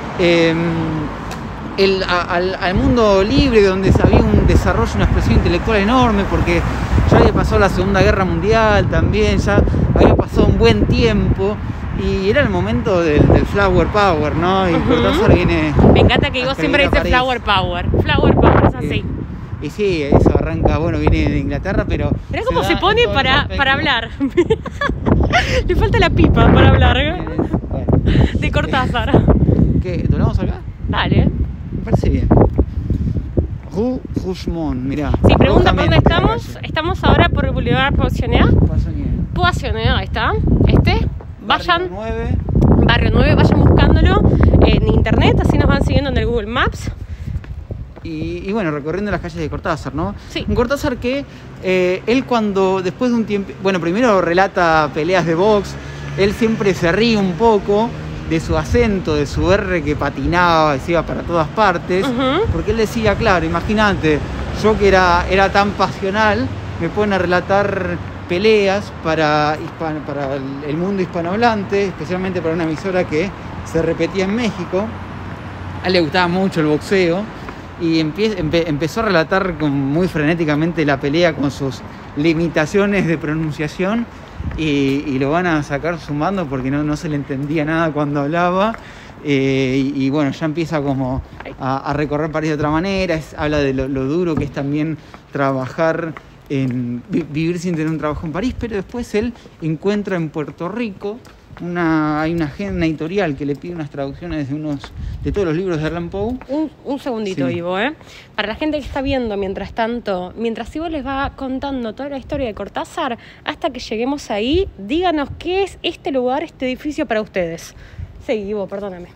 Al mundo libre, donde había un desarrollo, una expresión intelectual enorme, porque ya había pasado la Segunda Guerra Mundial también, ya había pasado un buen tiempo y era el momento del Flower Power, ¿no? Y Cortázar viene... Me encanta que Ivo siempre dice Flower Power. Flower Power, es así. Y sí, eso arranca, bueno, viene de Inglaterra, pero... Mirá cómo se pone para hablar. Le falta la pipa para hablar, Bueno. de Cortázar. ¿Qué? ¿Donamos acá? Dale. Me parece bien. Rue Rougemont, mirá. Si pregunta por dónde estamos, estamos ahora por el Boulevard Poissonnière. Poissonnière, ahí está. Vayan. Barrio 9, vayan buscándolo en internet, así nos van siguiendo en el Google Maps. Y bueno, recorriendo las calles de Cortázar, ¿no? Sí. Un Cortázar que él cuando, después de un tiempo, bueno, primero relata peleas de box, él siempre se ríe un poco de su acento, de su R que patinaba y se iba para todas partes, porque él decía, claro, imagínate, yo que era tan pasional, me ponen a relatar peleas para el mundo hispanohablante, especialmente para una emisora que se repetía en México. A él le gustaba mucho el boxeo y empezó a relatar muy frenéticamente la pelea con sus limitaciones de pronunciación y lo van a sacar sumando porque no se le entendía nada cuando hablaba. Y bueno, ya empieza como a recorrer París de otra manera, habla de lo duro que es también trabajar, vivir sin tener un trabajo en París, pero después él encuentra en Puerto Rico hay una editorial que le pide unas traducciones de todos los libros de Allan Poe. Un segundito, sí. Ivo, para la gente que está viendo mientras tanto, mientras Ivo les va contando toda la historia de Cortázar, hasta que lleguemos ahí, díganos qué es este lugar, este edificio para ustedes. Sí, Ivo, perdóname.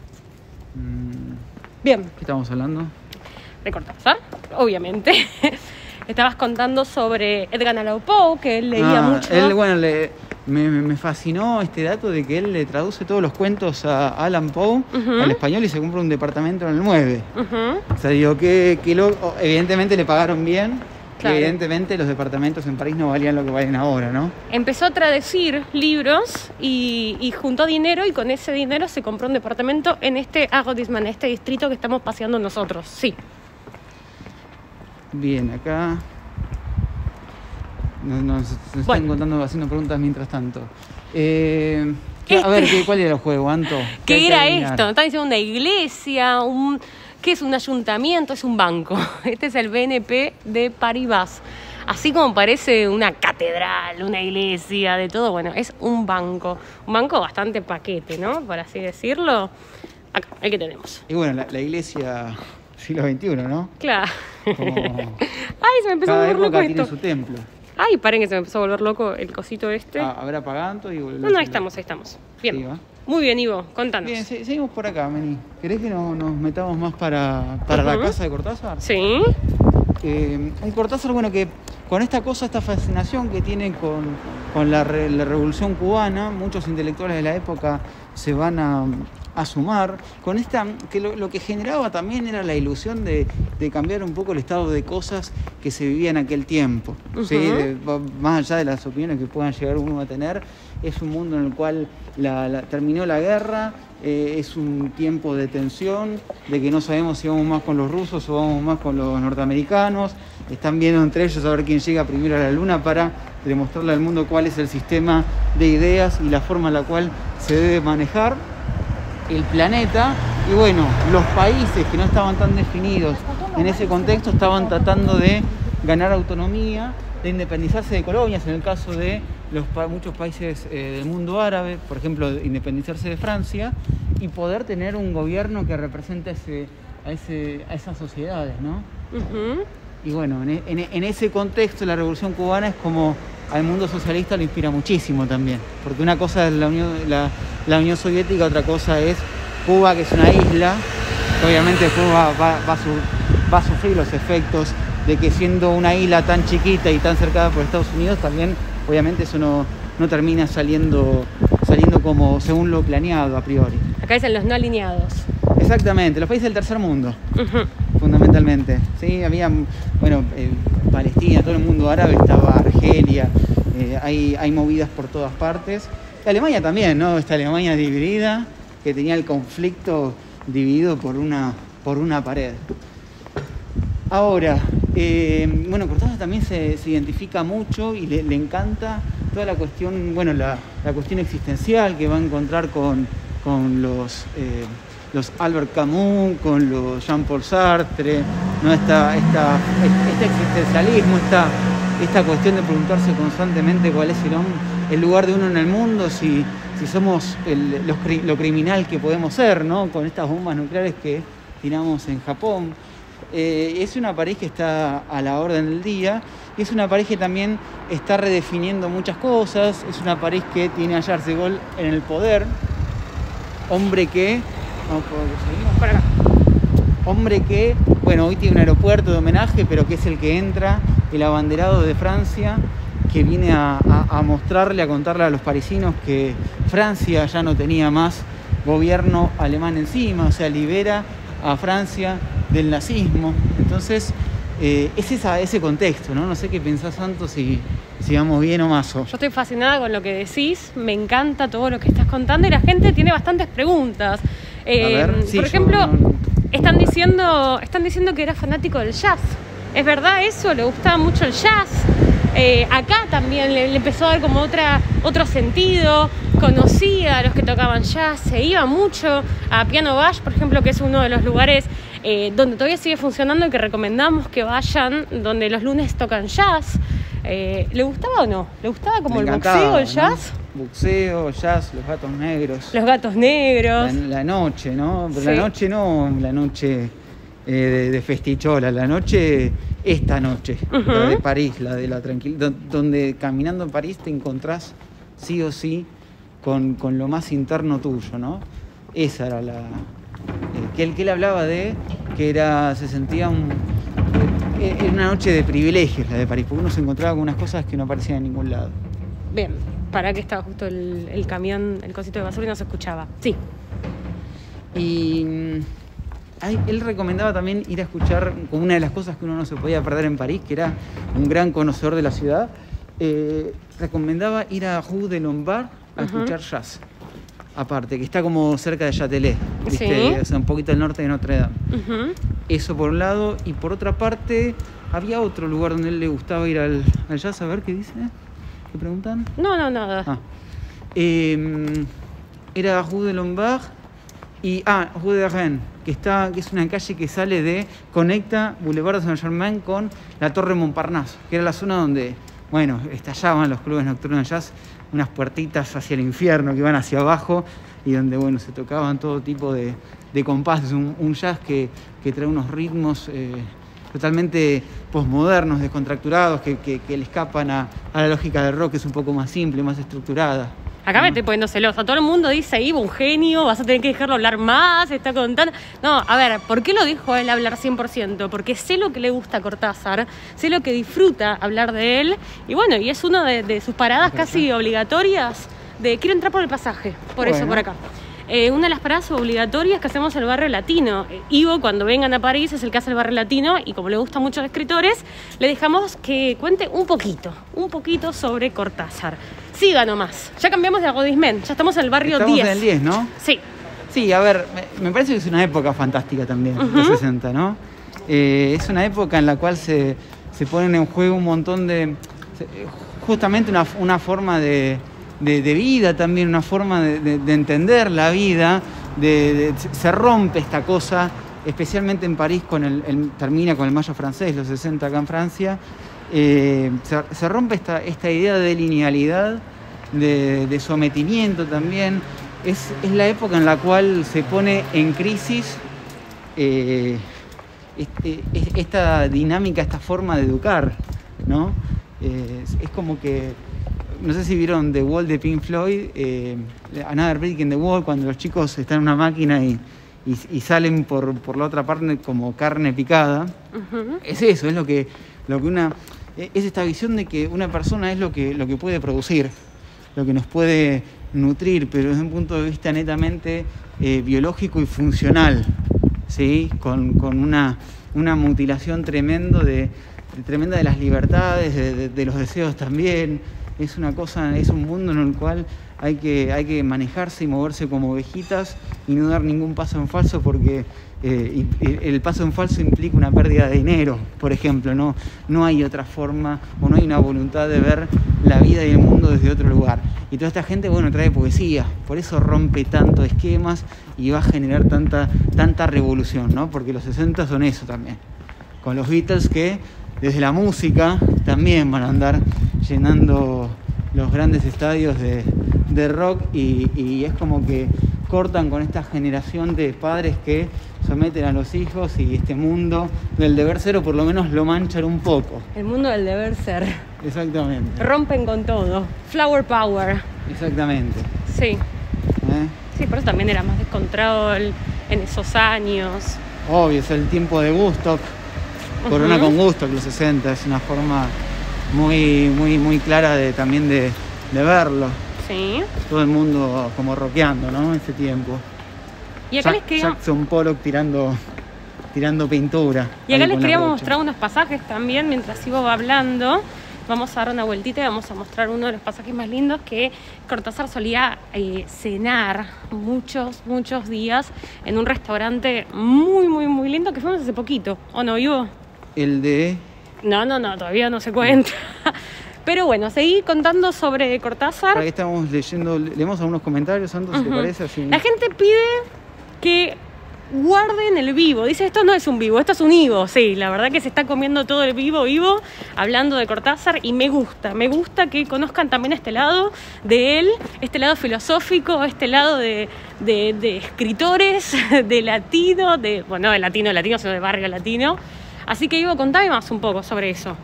Bien. ¿Qué estamos hablando? De Cortázar, obviamente. Estabas contando sobre Edgar Allan Poe, que él leía mucho. Él, bueno, me fascinó este dato de que él le traduce todos los cuentos a Allan Poe al español y se compra un departamento en el 9. O sea, digo, evidentemente le pagaron bien. Claro. Evidentemente los departamentos en París no valían lo que valen ahora, ¿no? Empezó a traducir libros y juntó dinero y con ese dinero se compró un departamento en este arrondissement, en este distrito que estamos paseando nosotros, sí. Bien, acá nos están contando, haciendo preguntas mientras tanto. A ver, ¿cuál era el juego, Anto? ¿Qué era esto? Están diciendo una iglesia, ¿qué es un ayuntamiento? Es un banco. Este es el BNP de Paribas. Así como parece una catedral, una iglesia, de todo, bueno, es un banco. Un banco bastante paquete, ¿no? Por así decirlo. Acá, el que tenemos. Y bueno, la iglesia siglo XXI, ¿no? Claro. Como ay, se me empezó a volver loco esto. Tiene su templo. Ay, paren que se me empezó a volver loco el cosito este. Habrá pagando y volver. No, ahí estamos. Bien. Sí, muy bien, Ivo, contanos. Bien, seguimos por acá, Meni. ¿Querés que nos metamos más para la casa de Cortázar? Sí. Hay Cortázar, bueno, que con esta fascinación que tiene con la Revolución Cubana, muchos intelectuales de la época se van a sumar con que lo que generaba también era la ilusión de cambiar un poco el estado de cosas que se vivía en aquel tiempo. ¿Sí? Más allá de las opiniones que puedan llegar uno a tener, es un mundo en el cual terminó la guerra, es un tiempo de tensión, de que no sabemos si vamos más con los rusos o vamos más con los norteamericanos. Están viendo entre ellos a ver quién llega primero a la luna para demostrarle al mundo cuál es el sistema de ideas y la forma en la cual se debe manejar el planeta. Y bueno, los países que no estaban tan definidos en ese contexto estaban tratando de ganar autonomía, de independizarse de colonias, en el caso de muchos países del mundo árabe, por ejemplo, independizarse de Francia y poder tener un gobierno que represente a esas sociedades, ¿no? Y bueno, en ese contexto la Revolución Cubana es como al mundo socialista lo inspira muchísimo también, porque una cosa es la Unión Soviética, otra cosa es Cuba, que es una isla, que obviamente Cuba va a sufrir los efectos de que siendo una isla tan chiquita y tan cercada por Estados Unidos, también obviamente eso no termina saliendo como según lo planeado a priori. Acá dicen los no alineados. Exactamente, los países del tercer mundo, fundamentalmente. ¿Sí? Había, bueno, Palestina, todo el mundo árabe, estaba Argelia, hay movidas por todas partes. Alemania también, ¿no? Esta Alemania dividida, que tenía el conflicto dividido por una pared. Ahora, bueno, Cortázar también se identifica mucho y le encanta toda la cuestión, bueno, la cuestión existencial que va a encontrar con los Albert Camus, con los Jean-Paul Sartre, ¿no? Este existencialismo, esta cuestión de preguntarse constantemente cuál es el lugar de uno en el mundo, si somos lo criminal que podemos ser, ¿no? Con estas bombas nucleares que tiramos en Japón. Es una París que está a la orden del día y es una París que también está redefiniendo muchas cosas. Es una París que tiene a Charles de Gaulle en el poder, hombre que bueno, hoy tiene un aeropuerto de homenaje, pero que es el que entra el abanderado de Francia, que viene a mostrarle, a contarle a los parisinos que Francia ya no tenía más gobierno alemán encima, o sea, libera a Francia del nazismo. Entonces, es ese contexto, ¿no? No sé qué pensás, Santos, si vamos bien o más. Yo estoy fascinada con lo que decís, me encanta todo lo que estás contando y la gente tiene bastantes preguntas. Sí, por ejemplo, están diciendo que eras fanático del jazz. ¿Es verdad eso? ¿Le gustaba mucho el jazz? Acá también le empezó a dar como otro sentido. Conocía a los que tocaban jazz, se iba mucho a Piano Bash, por ejemplo, que es uno de los lugares donde todavía sigue funcionando y que recomendamos que vayan, donde los lunes tocan jazz. ¿Le gustaba o no? ¿Le gustaba como el boxeo, el jazz? ¿No? Boxeo, jazz, los gatos negros. Los gatos negros. La noche, ¿no? Pero sí. La noche no, la noche de festichola, la noche, esta noche, la de París, la de la tranquilidad, donde caminando en París te encontrás sí o sí con lo más interno tuyo, ¿no? Esa era la... que él hablaba de que se sentía era una noche de privilegios la de París, porque uno se encontraba con unas cosas que no aparecían en ningún lado. Bien, para que estaba justo el camión, el cosito de basura y no se escuchaba. Sí. Y él recomendaba también ir a escuchar, como una de las cosas que uno no se podía perder en París, que era un gran conocedor de la ciudad, recomendaba ir a Rue de Lombard a escuchar jazz. Aparte, que está como cerca de Châtelet, ¿viste? Sí. O sea, un poquito al norte de Notre Dame. Eso por un lado, y por otra parte, había otro lugar donde a él le gustaba ir al jazz. A ver, ¿qué dice? ¿Qué preguntan? No, nada. Era Rue de Lombard y Rue de Rennes, que es una calle que conecta Boulevard de Saint-Germain con la Torre Montparnasse, que era la zona donde, bueno, estallaban los clubes nocturnos de jazz, unas puertitas hacia el infierno que iban hacia abajo y donde, bueno, se tocaban todo tipo de compases, un jazz que trae unos ritmos totalmente posmodernos, descontracturados, que le escapan a la lógica del rock, que es un poco más simple, más estructurada. Acá me estoy poniendo celosa. Todo el mundo dice, Ivo, un genio, vas a tener que dejarlo hablar más, está contando. No, a ver, ¿por qué lo dijo él hablar 100%? Porque sé lo que le gusta a Cortázar, sé lo que disfruta hablar de él. Y bueno, y es una de sus paradas casi obligatorias de quiero entrar por el pasaje, por eso por acá. Una de las paradas obligatorias que hacemos en el barrio latino. Ivo, cuando vengan a París, es el que hace el barrio latino y como le gustan mucho los escritores, le dejamos que cuente un poquito sobre Cortázar. Siga nomás. Ya cambiamos de Godismen, ya estamos en el barrio 10. Estamos en el 10, ¿no? Sí. Sí, a ver, me parece que es una época fantástica también, los 60, ¿no? Es una época en la cual se ponen en juego un montón de... justamente una forma de vida también, una forma de entender la vida, se rompe esta cosa, especialmente en París, termina con el Mayo francés, los 60 acá en Francia, se rompe esta idea de linealidad, de sometimiento también. Es la época en la cual se pone en crisis esta dinámica, esta forma de educar, ¿no? Es como que, no sé si vieron The Wall de Pink Floyd, Another Brick in the Wall, cuando los chicos están en una máquina y salen por la otra parte como carne picada. Es eso, es lo que es esta visión de que una persona es lo que puede producir, lo que nos puede nutrir, pero desde un punto de vista netamente biológico y funcional, ¿sí? Con una mutilación tremenda de las libertades, de los deseos también. Es un mundo en el cual hay que manejarse y moverse como ovejitas y no dar ningún paso en falso, porque el paso en falso implica una pérdida de dinero, por ejemplo. No hay otra forma, o no hay una voluntad de ver la vida y el mundo desde otro lugar. Y toda esta gente, bueno, trae poesía, por eso rompe tanto esquemas y va a generar tanta revolución, ¿no? Porque los 60 son eso también, con los Beatles, que desde la música también van a andar llenando los grandes estadios de rock, y es como que cortan con esta generación de padres que someten a los hijos, y este mundo del deber ser, o por lo menos lo manchan un poco. El mundo del deber ser. Exactamente. Rompen con todo. Flower power. Exactamente. Sí. Sí, por eso también era más descontrol en esos años. Obvio, es el tiempo de Woodstock. Corona con Woodstock, los 60, es una forma muy clara también de verlo. Sí. Todo el mundo como rockeando, ¿no? Ese tiempo. Y acá les queda... Jackson Pollock tirando tirando pintura. Y acá ahí les con la queríamos brocha. mostrar unos pasajes también, mientras Ivo va hablando. Vamos a dar una vueltita y vamos a mostrar uno de los pasajes más lindos que Cortázar solía cenar muchos días en un restaurante muy lindo que fuimos hace poquito. ¿O no, Ivo? El de... No, todavía no se cuenta. Pero bueno, seguí contando sobre Cortázar. Para que estamos leyendo, leemos algunos comentarios, Santos, si te parece. Así... La gente pide que guarden el vivo. Dice, esto no es un vivo, esto es un Ivo. Sí, la verdad que se está comiendo todo el vivo hablando de Cortázar, y me gusta que conozcan también este lado de él, este lado filosófico, este lado de escritores, de latino, bueno, no de latino, sino de barrio latino. Así que Ivo, contame más un poco sobre eso.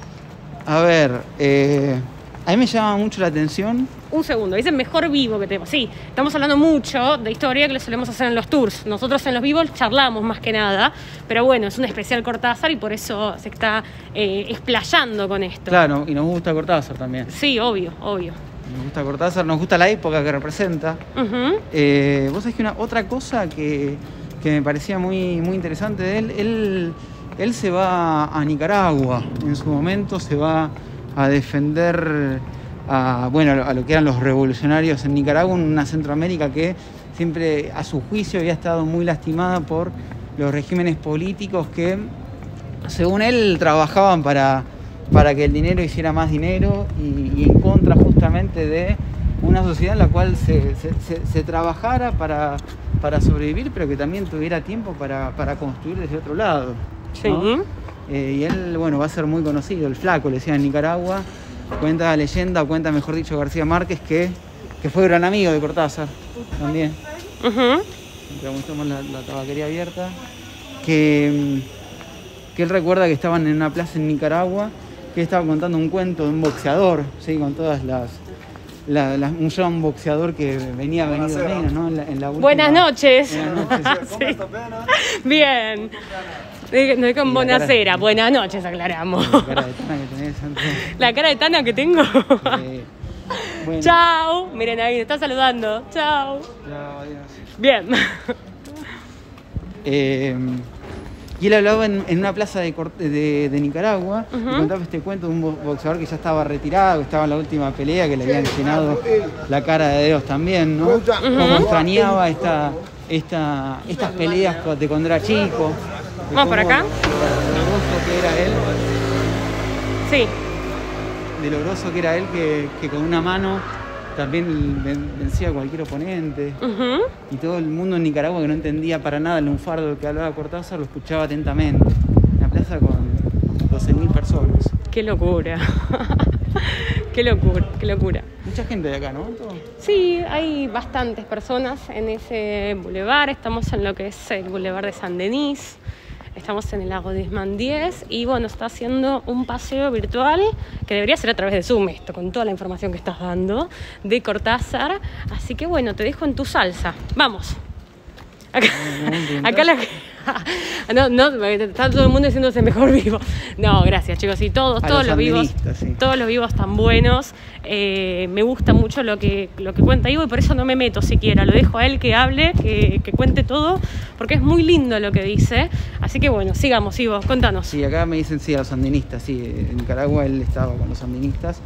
A ver, a mí me llama mucho la atención. Un segundo, dice mejor vivo que tenemos. Sí, estamos hablando mucho de historia que lo solemos hacer en los tours. Nosotros en los vivos charlamos más que nada, pero bueno, es un especial Cortázar y por eso se está explayando con esto. Claro, y nos gusta Cortázar también. Sí, obvio. Nos gusta Cortázar, nos gusta la época que representa. Vos sabés que otra cosa que me parecía muy interesante de él se va a Nicaragua. En su momento se va a defender a lo que eran los revolucionarios en Nicaragua, una Centroamérica que siempre, a su juicio, había estado muy lastimada por los regímenes políticos que, según él, trabajaban para que el dinero hiciera más dinero y en contra justamente de una sociedad en la cual se trabajara para sobrevivir, pero que también tuviera tiempo para construir desde otro lado, ¿no? Sí. Y él, bueno, va a ser muy conocido, el Flaco, le decían en Nicaragua. Cuenta la leyenda, o cuenta mejor dicho García Márquez, que fue gran amigo de Cortázar también. Mostramos la tabaquería abierta. Que él recuerda que estaban en una plaza en Nicaragua, que estaba contando un cuento de un boxeador, ¿sí? Con todas un gran boxeador que venía venido, ¿no? En la última... Buenas noches. Buenas noches. Sí. Bien. No es con bonacera, buenas noches, aclaramos. La cara de Tana que tenés, Santos. La cara de Tana que tengo. Bueno. Chao. Miren ahí, me está saludando. Chao. Chao, adiós. Bien. Y él hablaba en una plaza de Nicaragua, y contaba este cuento de un boxeador que ya estaba retirado, que estaba en la última pelea, que le habían llenado la cara de dedos también, ¿no? Como extrañaba estas peleas de cuando era chico. Vamos por acá. De lo grosso que era él. Sí. De lo grosso que era él, que con una mano también vencía a cualquier oponente. Y todo el mundo en Nicaragua, que no entendía para nada el lunfardo que hablaba Cortázar, lo escuchaba atentamente. Una plaza con 12.000 personas. Qué locura. Qué locura. Mucha gente de acá, ¿no? Sí, hay bastantes personas en ese bulevar. Estamos en lo que es el bulevar de San Denis. Estamos en el Agudismán 10 y bueno, está haciendo un paseo virtual que debería ser a través de Zoom, esto, con toda la información que estás dando de Cortázar. Así que bueno, te dejo en tu salsa. Vamos. Acá la... No, está todo el mundo diciéndose mejor vivo. No, gracias, chicos. Y todos los vivos, sí. Todos los vivos están buenos. Me gusta mucho lo que cuenta Ivo y por eso no me meto siquiera. Lo dejo a él que hable, que cuente todo, porque es muy lindo lo que dice. Así que bueno, sigamos, Ivo, contanos. Sí, acá me dicen sí a los sandinistas. Sí, en Nicaragua él estaba con los sandinistas.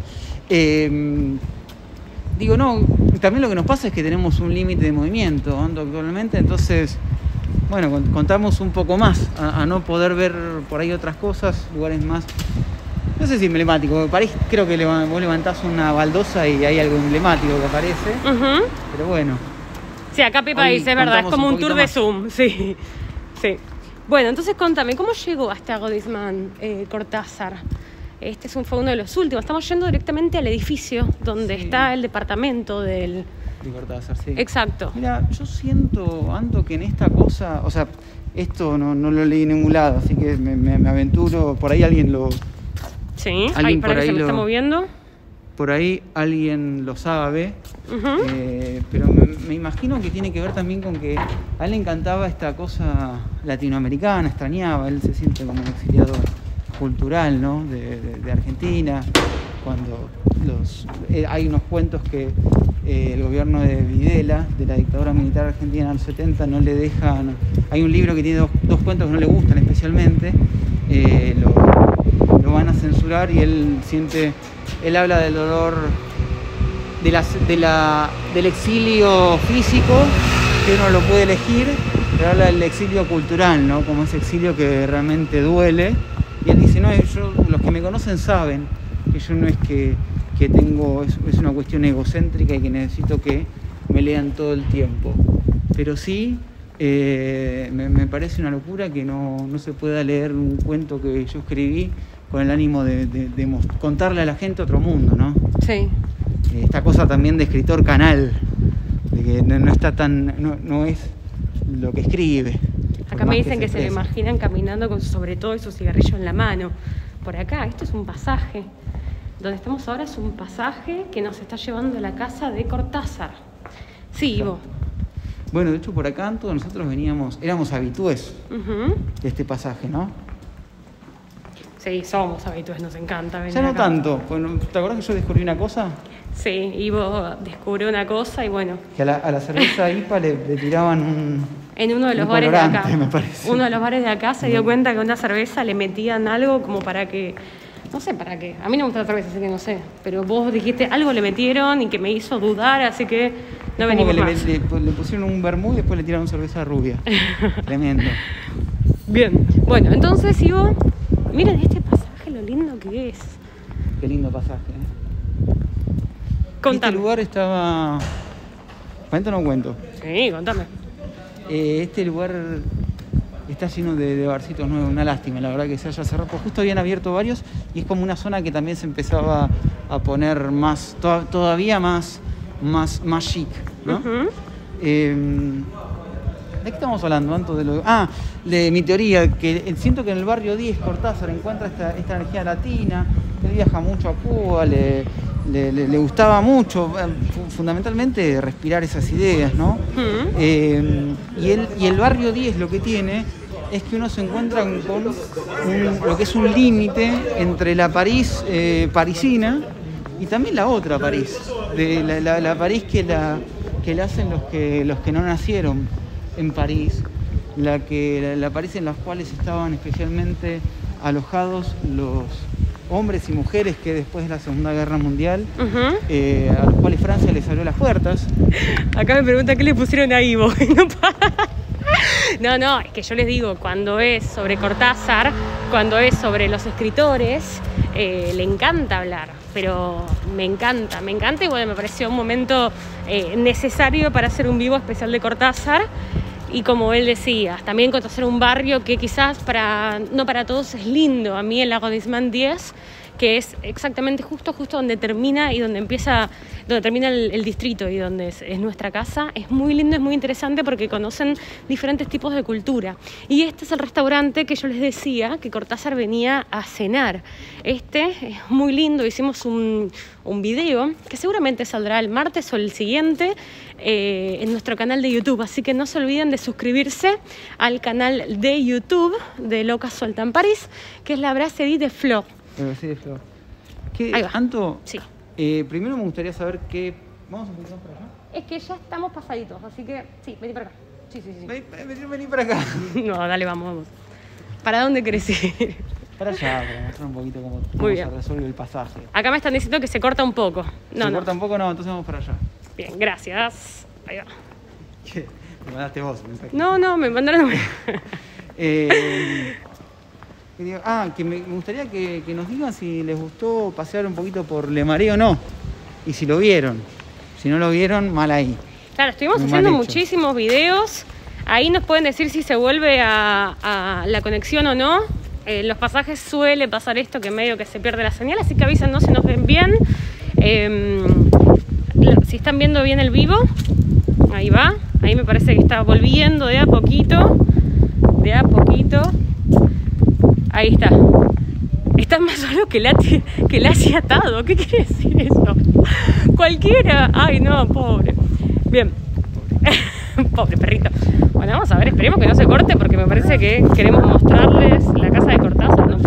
Digo, no, también lo que nos pasa es que tenemos un límite de movimiento actualmente, entonces, bueno, contamos un poco más a no poder ver por ahí otras cosas, lugares más, no sé si emblemático. París, creo que vos levantás una baldosa y hay algo emblemático que aparece, pero bueno. Sí, acá Pepa dice, es verdad, es como un tour de Zoom, sí. Bueno, entonces contame, ¿cómo llegó hasta Agudismán Cortázar? Este fue uno de los últimos. Estamos yendo directamente al edificio donde está el departamento de Cortázar, sí. Exacto. Mira, yo siento, Anto, que en esta cosa, o sea, esto no lo leí en ningún lado, así que me aventuro, por ahí alguien lo... Sí, ahí para que se me está moviendo. Por ahí alguien lo sabe, pero me imagino que tiene que ver también con que a él le encantaba esta cosa latinoamericana, extrañaba, él se siente como un exiliador. cultural, ¿no? de Argentina, cuando hay unos cuentos que el gobierno de Videla, de la dictadura militar argentina en los 70, no le dejan. Hay un libro que tiene dos cuentos que no le gustan especialmente, lo van a censurar y él habla del dolor del exilio físico, que uno lo puede elegir, pero habla del exilio cultural, ¿no? Como ese exilio que realmente duele. Y él dice, no, los que me conocen saben que yo no es que tengo, es una cuestión egocéntrica y que necesito que me lean todo el tiempo. Pero sí, me parece una locura que no se pueda leer un cuento que yo escribí con el ánimo de contarle a la gente otro mundo, ¿no? Sí. Esta cosa también de escritor canal, de que no está no es lo que escribe. Acá me dicen que se lo imaginan caminando sobre todo y su cigarrillo en la mano. Por acá, esto es un pasaje. Donde estamos ahora es un pasaje que nos está llevando a la casa de Cortázar. Sí, Ivo. Bueno, de hecho por acá todos nosotros éramos habitués de este pasaje, ¿no? Sí, somos habitués, nos encanta venir ya no acá. Tanto. Bueno, ¿te acordás que yo descubrí una cosa? Sí, Ivo descubrió una cosa y bueno. Que a la cerveza IPA le tiraban en uno de los bares de acá. Me parece. Uno de los bares de acá se dio cuenta que a una cerveza le metían algo como para que. No sé para qué. A mí no me gusta la cerveza, así que no sé. Pero vos dijiste algo le metieron y que me hizo dudar, así que no venimos más. Le pusieron un vermú y después le tiraron cerveza rubia. Tremendo. Bien. Bueno, entonces Ivo, miren este pasaje, lo lindo que es. Qué lindo pasaje, Contame. Este lugar estaba... ¿Cuento o no cuento? Sí, contame. Este lugar está lleno de barcitos nuevos, una lástima, la verdad que se haya cerrado, porque justo habían abierto varios y es como una zona que también se empezaba a poner más, todavía más chic, ¿no? ¿De qué estamos hablando? De mi teoría, que siento que en el barrio 10 Cortázar encuentra esta energía latina, él viaja mucho a Cuba, le gustaba mucho, fundamentalmente, respirar esas ideas, ¿no? Y el barrio 10 lo que tiene es que uno se encuentra con lo que es un límite entre la París parisina y también la otra París, la París que la hacen los que no nacieron en París, la París en las cuales estaban especialmente alojados los hombres y mujeres que después de la Segunda Guerra Mundial, a los cuales Francia les abrió las puertas. Acá me preguntan qué le pusieron a Ivo. No, es que yo les digo, cuando es sobre Cortázar, cuando es sobre los escritores, le encanta hablar, pero me encanta y bueno, me pareció un momento necesario para hacer un vivo especial de Cortázar. Y como él decía, también conocer un barrio que quizás no para todos es lindo. A mí el Arrondissement 10, que es exactamente justo donde termina y donde termina el distrito y donde es nuestra casa, es muy lindo, es muy interesante porque conocen diferentes tipos de cultura. Y este es el restaurante que yo les decía que Cortázar venía a cenar. Este es muy lindo, hicimos un video que seguramente saldrá el martes o el siguiente en nuestro canal de YouTube, así que no se olviden de suscribirse al canal de YouTube de Locas Sueltas en París, que es la Brasserie de Flore. Ahí va. Anto, sí. Primero me gustaría saber qué... ¿Vamos un poquito para allá? Es que ya estamos pasaditos, así que sí, vení para acá. Sí. Vení para acá. No, dale, vamos. ¿Para dónde querés ir? Para allá, para mostrar un poquito cómo se resuelve el pasaje. Acá me están diciendo que se corta un poco. ¿Se corta un poco? No, entonces vamos para allá. Bien, gracias. Ahí va. ¿Qué? Me mandaste vos un mensaje. No, me mandaron... que me gustaría que nos digan si les gustó pasear un poquito por Le Marais o no. Y si lo vieron. Si no lo vieron, mal ahí. Claro, estuvimos haciendo muchísimos videos. Ahí nos pueden decir si se vuelve a la conexión o no. En los pasajes suele pasar esto, que medio que se pierde la señal, así que avísennos si nos ven bien. Si están viendo bien el vivo, ahí va. Ahí me parece que está volviendo de a poquito. Ahí está. Está más solo que el Asia atado. ¿Qué quiere decir eso? Cualquiera. Ay, no, pobre. Bien. Pobre perrito. Bueno, vamos a ver, esperemos que no se corte porque me parece que queremos mostrarles la casa de Cortázar. No puede ser que se corte.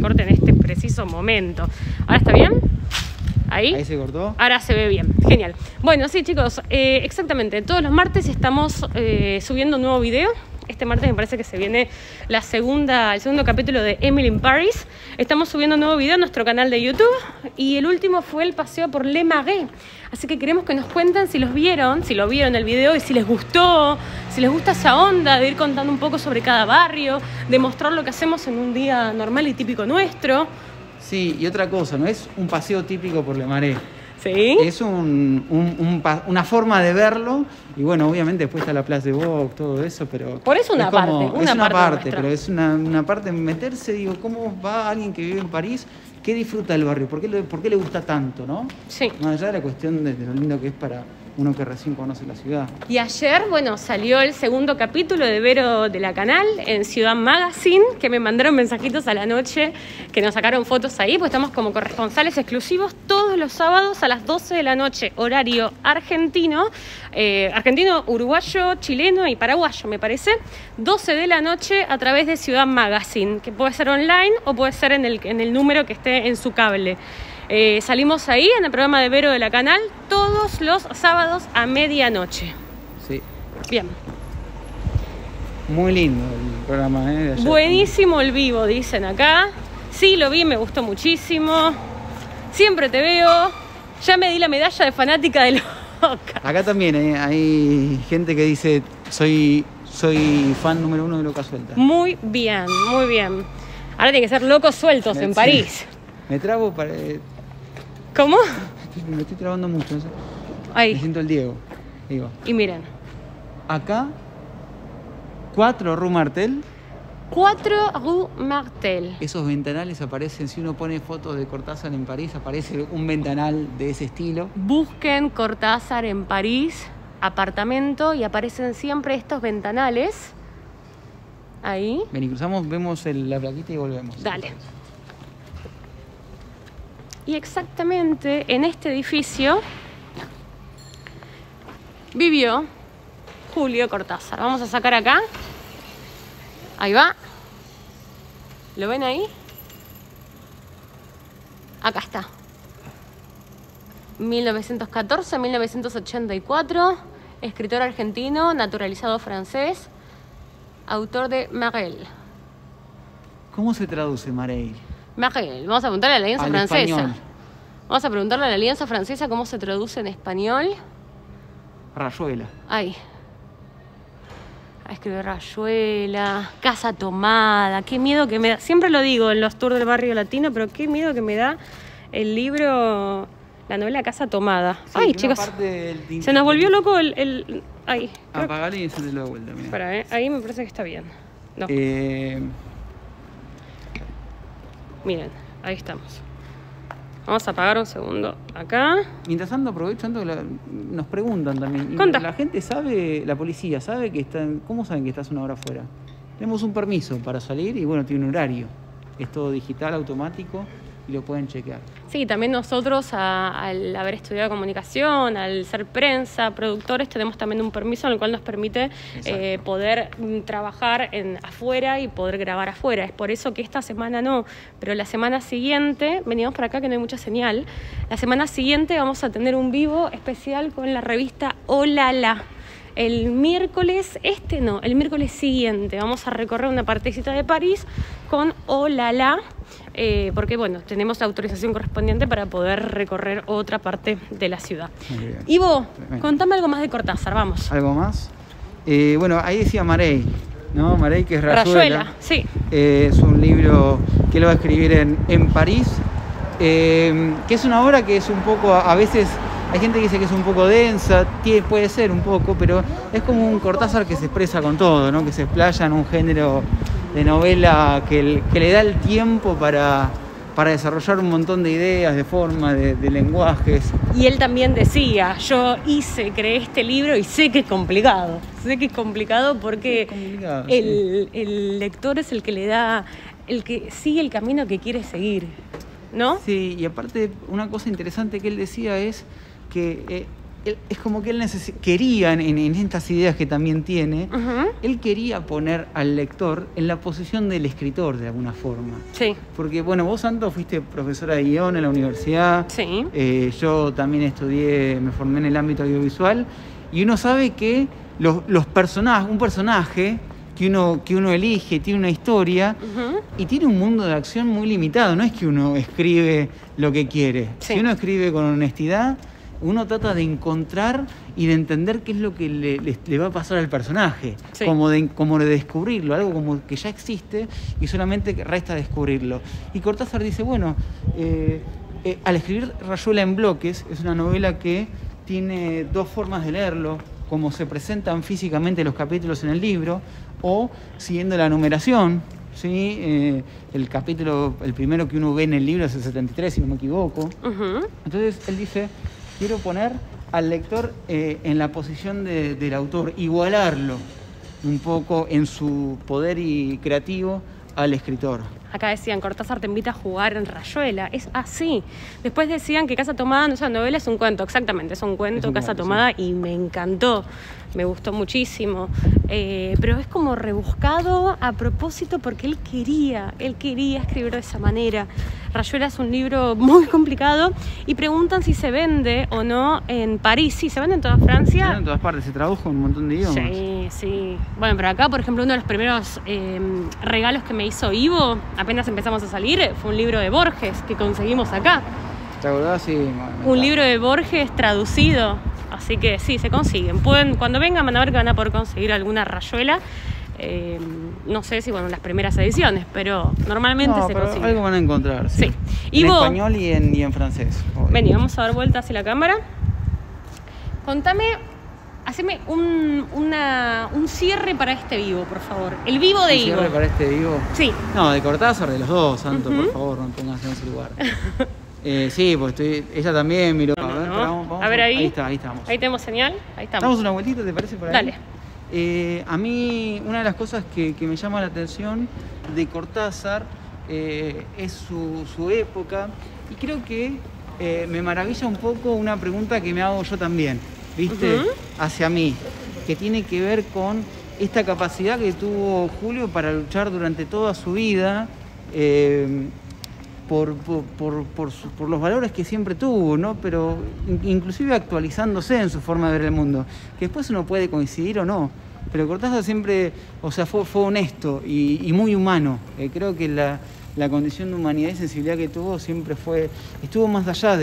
corte en este preciso momento. ¿Ahora está bien? Ahí se cortó. Ahora se ve bien, genial. Bueno, sí chicos, exactamente, todos los martes estamos subiendo un nuevo video. Este martes me parece que se viene el segundo capítulo de Emily in Paris. Estamos subiendo un nuevo video a nuestro canal de YouTube y el último fue el paseo por Le Marais. Así que queremos que nos cuenten si lo vieron el video y si les gustó, si les gusta esa onda de ir contando un poco sobre cada barrio, de mostrar lo que hacemos en un día normal y típico nuestro. Sí, y otra cosa, no es un paseo típico por Le Marais. ¿Sí? Es una forma de verlo. Y bueno, obviamente después está la Place de Bourg, todo eso, pero... Por eso una parte. Es una parte, pero es una parte de meterse, digo, ¿cómo va alguien que vive en París? ¿Qué disfruta del barrio? ¿Por qué le gusta tanto, no? Sí. Más allá de la cuestión de lo lindo que es para uno que recién conoce la ciudad. Y ayer, bueno, salió el segundo capítulo de Vero de la Canal en Ciudad Magazine, que me mandaron mensajitos a la noche, que nos sacaron fotos ahí, pues estamos como corresponsales exclusivos todos los sábados a las 12 de la noche, horario argentino, uruguayo, chileno y paraguayo, me parece, 12 de la noche a través de Ciudad Magazine, que puede ser online o puede ser en el número que esté en su cable. Salimos ahí en el programa de Vero de la Canal todos los sábados a medianoche. Sí. Bien. Muy lindo el programa, de ayer. Buenísimo el vivo, dicen acá. Sí, lo vi, me gustó muchísimo. Siempre te veo. Ya me di la medalla de fanática de Loca. Acá también hay gente que dice soy fan número 1 de Loca Suelta. Muy bien, muy bien. Ahora tiene que ser locos sueltos en París. Me trabo para... ¿Cómo? Me estoy trabando mucho, no sé. Ahí. Me siento el Diego. Digo. Y miren. Acá, 4 Rue Martel. 4 Rue Martel. Esos ventanales aparecen, si uno pone fotos de Cortázar en París, aparece un ventanal de ese estilo. Busquen Cortázar en París, apartamento, y aparecen siempre estos ventanales. Ahí. Vení, cruzamos, vemos la plaquita y volvemos. Dale. Y exactamente en este edificio vivió Julio Cortázar. Vamos a sacar acá. Ahí va. ¿Lo ven ahí? Acá está. 1914-1984. Escritor argentino, naturalizado francés. Autor de Marel. ¿Cómo se traduce Marel? Marel. Vamos a preguntarle a la Alianza Francesa. Español. Vamos a preguntarle a la Alianza Francesa cómo se traduce en español. Rayuela. Ahí. A escribir Rayuela, Casa Tomada. Qué miedo que me da. Siempre lo digo en los tours del barrio latino, pero qué miedo que me da el libro, la novela Casa Tomada. Sí, ay, chicos. Se nos volvió loco el... Ahí. Apagale y encendelo de vuelta. Mira. Espera, ahí me parece que está bien. No. Miren, ahí estamos. Vamos a apagar un segundo acá. Mientras tanto, aprovechando que nos preguntan también. Conta. La gente sabe, la policía sabe que están. ¿Cómo saben que estás una hora afuera? Tenemos un permiso para salir y bueno, tiene un horario. Es todo digital, automático y lo pueden chequear. Sí, también nosotros al haber estudiado comunicación, al ser prensa, productores, tenemos también un permiso en el cual nos permite poder trabajar afuera y poder grabar afuera. Es por eso que esta semana no, pero la semana siguiente, veníamos para acá que no hay mucha señal, la semana siguiente vamos a tener un vivo especial con la revista Hola La. El miércoles, el miércoles siguiente vamos a recorrer una partecita de París con Hola La, porque bueno, tenemos la autorización correspondiente para poder recorrer otra parte de la ciudad. Muy bien. Ivo, contame algo más de Cortázar, vamos. ¿Algo más? Bueno, ahí decía Marey, ¿no? Marey, que es Rayuela. Sí. Es un libro que él va a escribir en París, que es una obra que es un poco, a veces... Hay gente que dice que es un poco densa, puede ser un poco, pero es como un Cortázar que se expresa con todo, ¿no? Que se explaya en un género de novela que le da el tiempo para desarrollar un montón de ideas, de formas, de lenguajes. Y él también decía, creé este libro y sé que es complicado. Sé que es complicado porque el lector es el que le da, el que sigue el camino que quiere seguir, ¿no? Sí, y aparte una cosa interesante que él decía es que es como que él quería, en estas ideas que también tiene, él quería poner al lector en la posición del escritor de alguna forma. Sí. Porque, bueno, vos, Santo, fuiste profesora de guión en la universidad. Sí. Yo también estudié, me formé en el ámbito audiovisual. Y uno sabe que los personajes, un personaje que uno elige, tiene una historia y tiene un mundo de acción muy limitado. No es que uno escribe lo que quiere. Sí. Si uno escribe con honestidad, uno trata de encontrar y de entender qué es lo que le va a pasar al personaje, sí. como de descubrirlo, algo como que ya existe y solamente resta descubrirlo. Y Cortázar dice, bueno, al escribir Rayuela en bloques, es una novela que tiene dos formas de leerlo, como se presentan físicamente los capítulos en el libro, o siguiendo la numeración, ¿sí? El capítulo, el primero que uno ve en el libro es el 73, si no me equivoco. Entonces él dice, quiero poner al lector en la posición del autor, igualarlo un poco en su poder y creativo al escritor. Acá decían, Cortázar te invita a jugar en Rayuela. Es así. Después decían que Casa Tomada, esa novela es un cuento, exactamente, es un cuento, Casa Tomada, sí. Y me encantó, me gustó muchísimo. Pero es como rebuscado a propósito porque él quería escribir de esa manera. Rayuela es un libro muy complicado y preguntan si se vende o no en París. Sí, se vende en toda Francia. Se vende en todas partes, se tradujo en un montón de idiomas. Sí, sí. Bueno, pero acá, por ejemplo, uno de los primeros regalos que me hizo Ivo, apenas empezamos a salir, fue un libro de Borges que conseguimos acá. ¿Te acordás? Sí. Un libro de Borges traducido. Así que sí, se consiguen. Cuando vengan van a ver que van a poder conseguir alguna Rayuela. No sé si las primeras ediciones, pero normalmente se consigue. Algo van a encontrar, sí. En español y en francés. Vení, vamos a dar vuelta hacia la cámara. Contame, haceme un cierre para este vivo, por favor. El vivo de Ivo. ¿Un cierre para este vivo? Sí. No, de Cortázar, de los dos, Santo, por favor, no pongas en ese lugar. Sí, pues ella también miró. Vamos a ver ahí. Ahí estamos. Ahí tenemos señal, ahí estamos. Damos una vueltita, ¿te parece? Por ahí. Dale. A mí una de las cosas que me llama la atención de Cortázar es su época, y creo que me maravilla un poco una pregunta que me hago yo también, ¿viste? Hacia mí, que tiene que ver con esta capacidad que tuvo Julio para luchar durante toda su vida por los valores que siempre tuvo, ¿no? Pero inclusive actualizándose en su forma de ver el mundo, que después uno puede coincidir o no, pero Cortázar siempre, fue honesto y muy humano. Creo que la condición de humanidad y sensibilidad que tuvo siempre estuvo más allá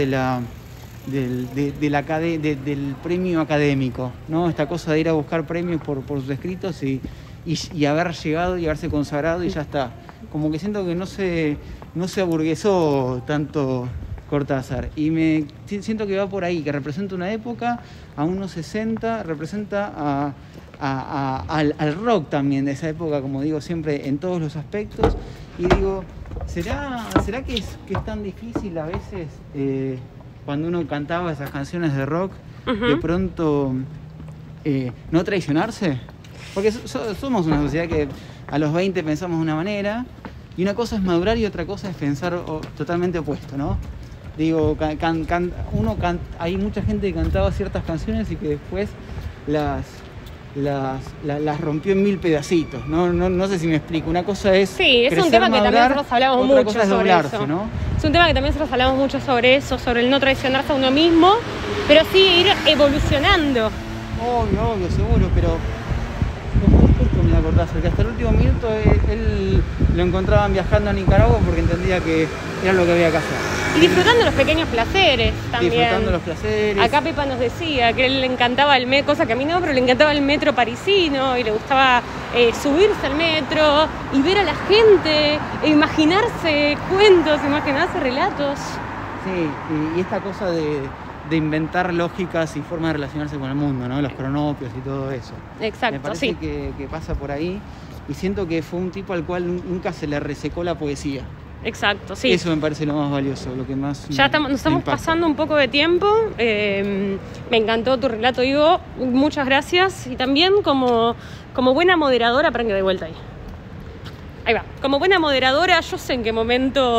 del premio académico, ¿no? Esta cosa de ir a buscar premios por sus escritos y haber llegado y haberse consagrado y ya está. Como que siento que no se aburguesó tanto Cortázar, y siento que va por ahí, que representa una época, a unos 60, representa al rock también de esa época, como digo siempre, en todos los aspectos. Y digo, ¿será que es tan difícil a veces cuando uno cantaba esas canciones de rock, de pronto no traicionarse? Porque somos una sociedad que a los 20 pensamos de una manera, y una cosa es madurar y otra cosa es pensar totalmente opuesto, ¿no? Digo, hay mucha gente que cantaba ciertas canciones y que después las rompió en 1000 pedacitos. No sé si me explico. Una cosa es sí, es crecer, un tema madurar, que también nosotros hablamos otra mucho cosa es sobre doblarse, eso. ¿no? Es un tema que también nosotros hablamos mucho sobre eso, sobre el no traicionarse a uno mismo, pero sí ir evolucionando. Obvio, seguro, pero como dijo esto, me Cortázar, que hasta el último minuto él lo encontraban viajando a Nicaragua porque entendía que era lo que había que hacer. Y disfrutando los pequeños placeres también. Disfrutando los placeres. Acá Pepa nos decía que a él le encantaba el metro, cosa que a mí no, pero le encantaba el metro parisino y le gustaba subirse al metro y ver a la gente, e imaginarse cuentos, imaginarse relatos. Sí, y esta cosa de inventar lógicas y formas de relacionarse con el mundo, ¿no? Los cronopios y todo eso. Exacto, me parece sí. que pasa por ahí, y siento que fue un tipo al cual nunca se le resecó la poesía. Exacto, sí. Eso me parece lo más valioso, lo que más ya nos estamos pasando un poco de tiempo. Me encantó tu relato, Ivo. Muchas gracias. Y también como buena moderadora, para que de vuelta ahí. Ahí va. Como buena moderadora, yo sé en qué momento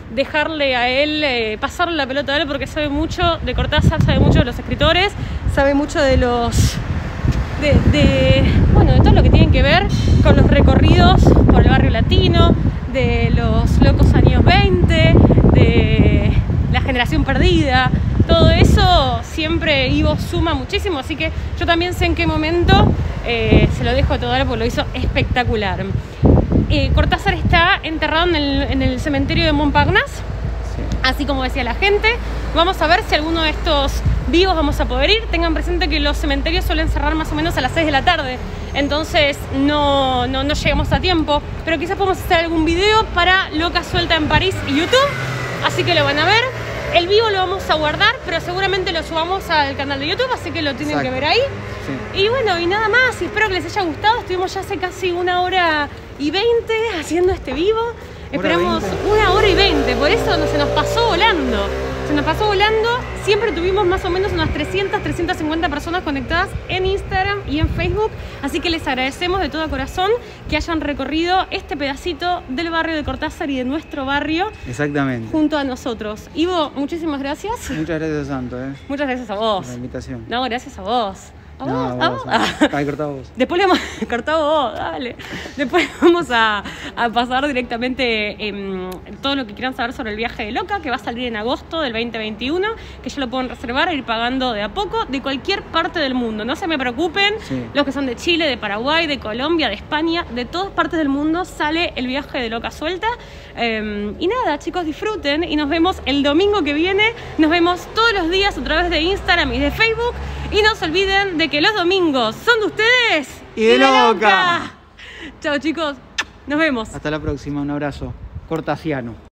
dejarle a él, pasarle la pelota a él, porque sabe mucho de Cortázar, sabe mucho de los escritores, sabe mucho de los... bueno, de todo lo que tiene que ver con los recorridos por el barrio latino, de los locos años 20, de la generación perdida. Todo eso siempre Ivo suma muchísimo, así que yo también sé en qué momento se lo dejo todo a él porque lo hizo espectacular. Cortázar está enterrado en el cementerio de Montparnasse, sí. Así como decía la gente. Vamos a ver si alguno de estos vivos vamos a poder ir. Tengan presente que los cementerios suelen cerrar más o menos a las 6 de la tarde, entonces no llegamos a tiempo, pero quizás podemos hacer algún video para Loca Suelta en París y YouTube, así que lo van a ver. El vivo lo vamos a guardar, pero seguramente lo subamos al canal de YouTube, así que lo tienen que ver ahí. Sí. Y bueno, y nada más, y espero que les haya gustado. Estuvimos ya hace casi 1 hora y 20 haciendo este vivo. Esperamos 1 hora y 20, por eso se nos pasó volando. Se nos pasó volando. Siempre tuvimos más o menos unas 300, 350 personas conectadas en Instagram y en Facebook. Así que les agradecemos de todo corazón que hayan recorrido este pedacito del barrio de Cortázar y de nuestro barrio. Exactamente. Junto a nosotros. Ivo, muchísimas gracias. Muchas gracias, Santo. Muchas gracias a vos. Por la invitación. No, gracias a vos. ¿A vos? No, a vos. Ay, cortado vos. Después le hemos cortado vos, dale. Después vamos a pasar directamente todo lo que quieran saber sobre el viaje de Loca, que va a salir en agosto del 2021, que ya lo pueden reservar, ir pagando de a poco, de cualquier parte del mundo. No se me preocupen, sí. Los que son de Chile, de Paraguay, de Colombia, de España, de todas partes del mundo sale el viaje de Loca Suelta. Y nada, chicos, disfruten y nos vemos el domingo que viene. Nos vemos todos los días a través de Instagram y de Facebook. Y no se olviden de que los domingos son de ustedes y de Loca. Chao, chicos. Nos vemos. Hasta la próxima. Un abrazo cortasiano.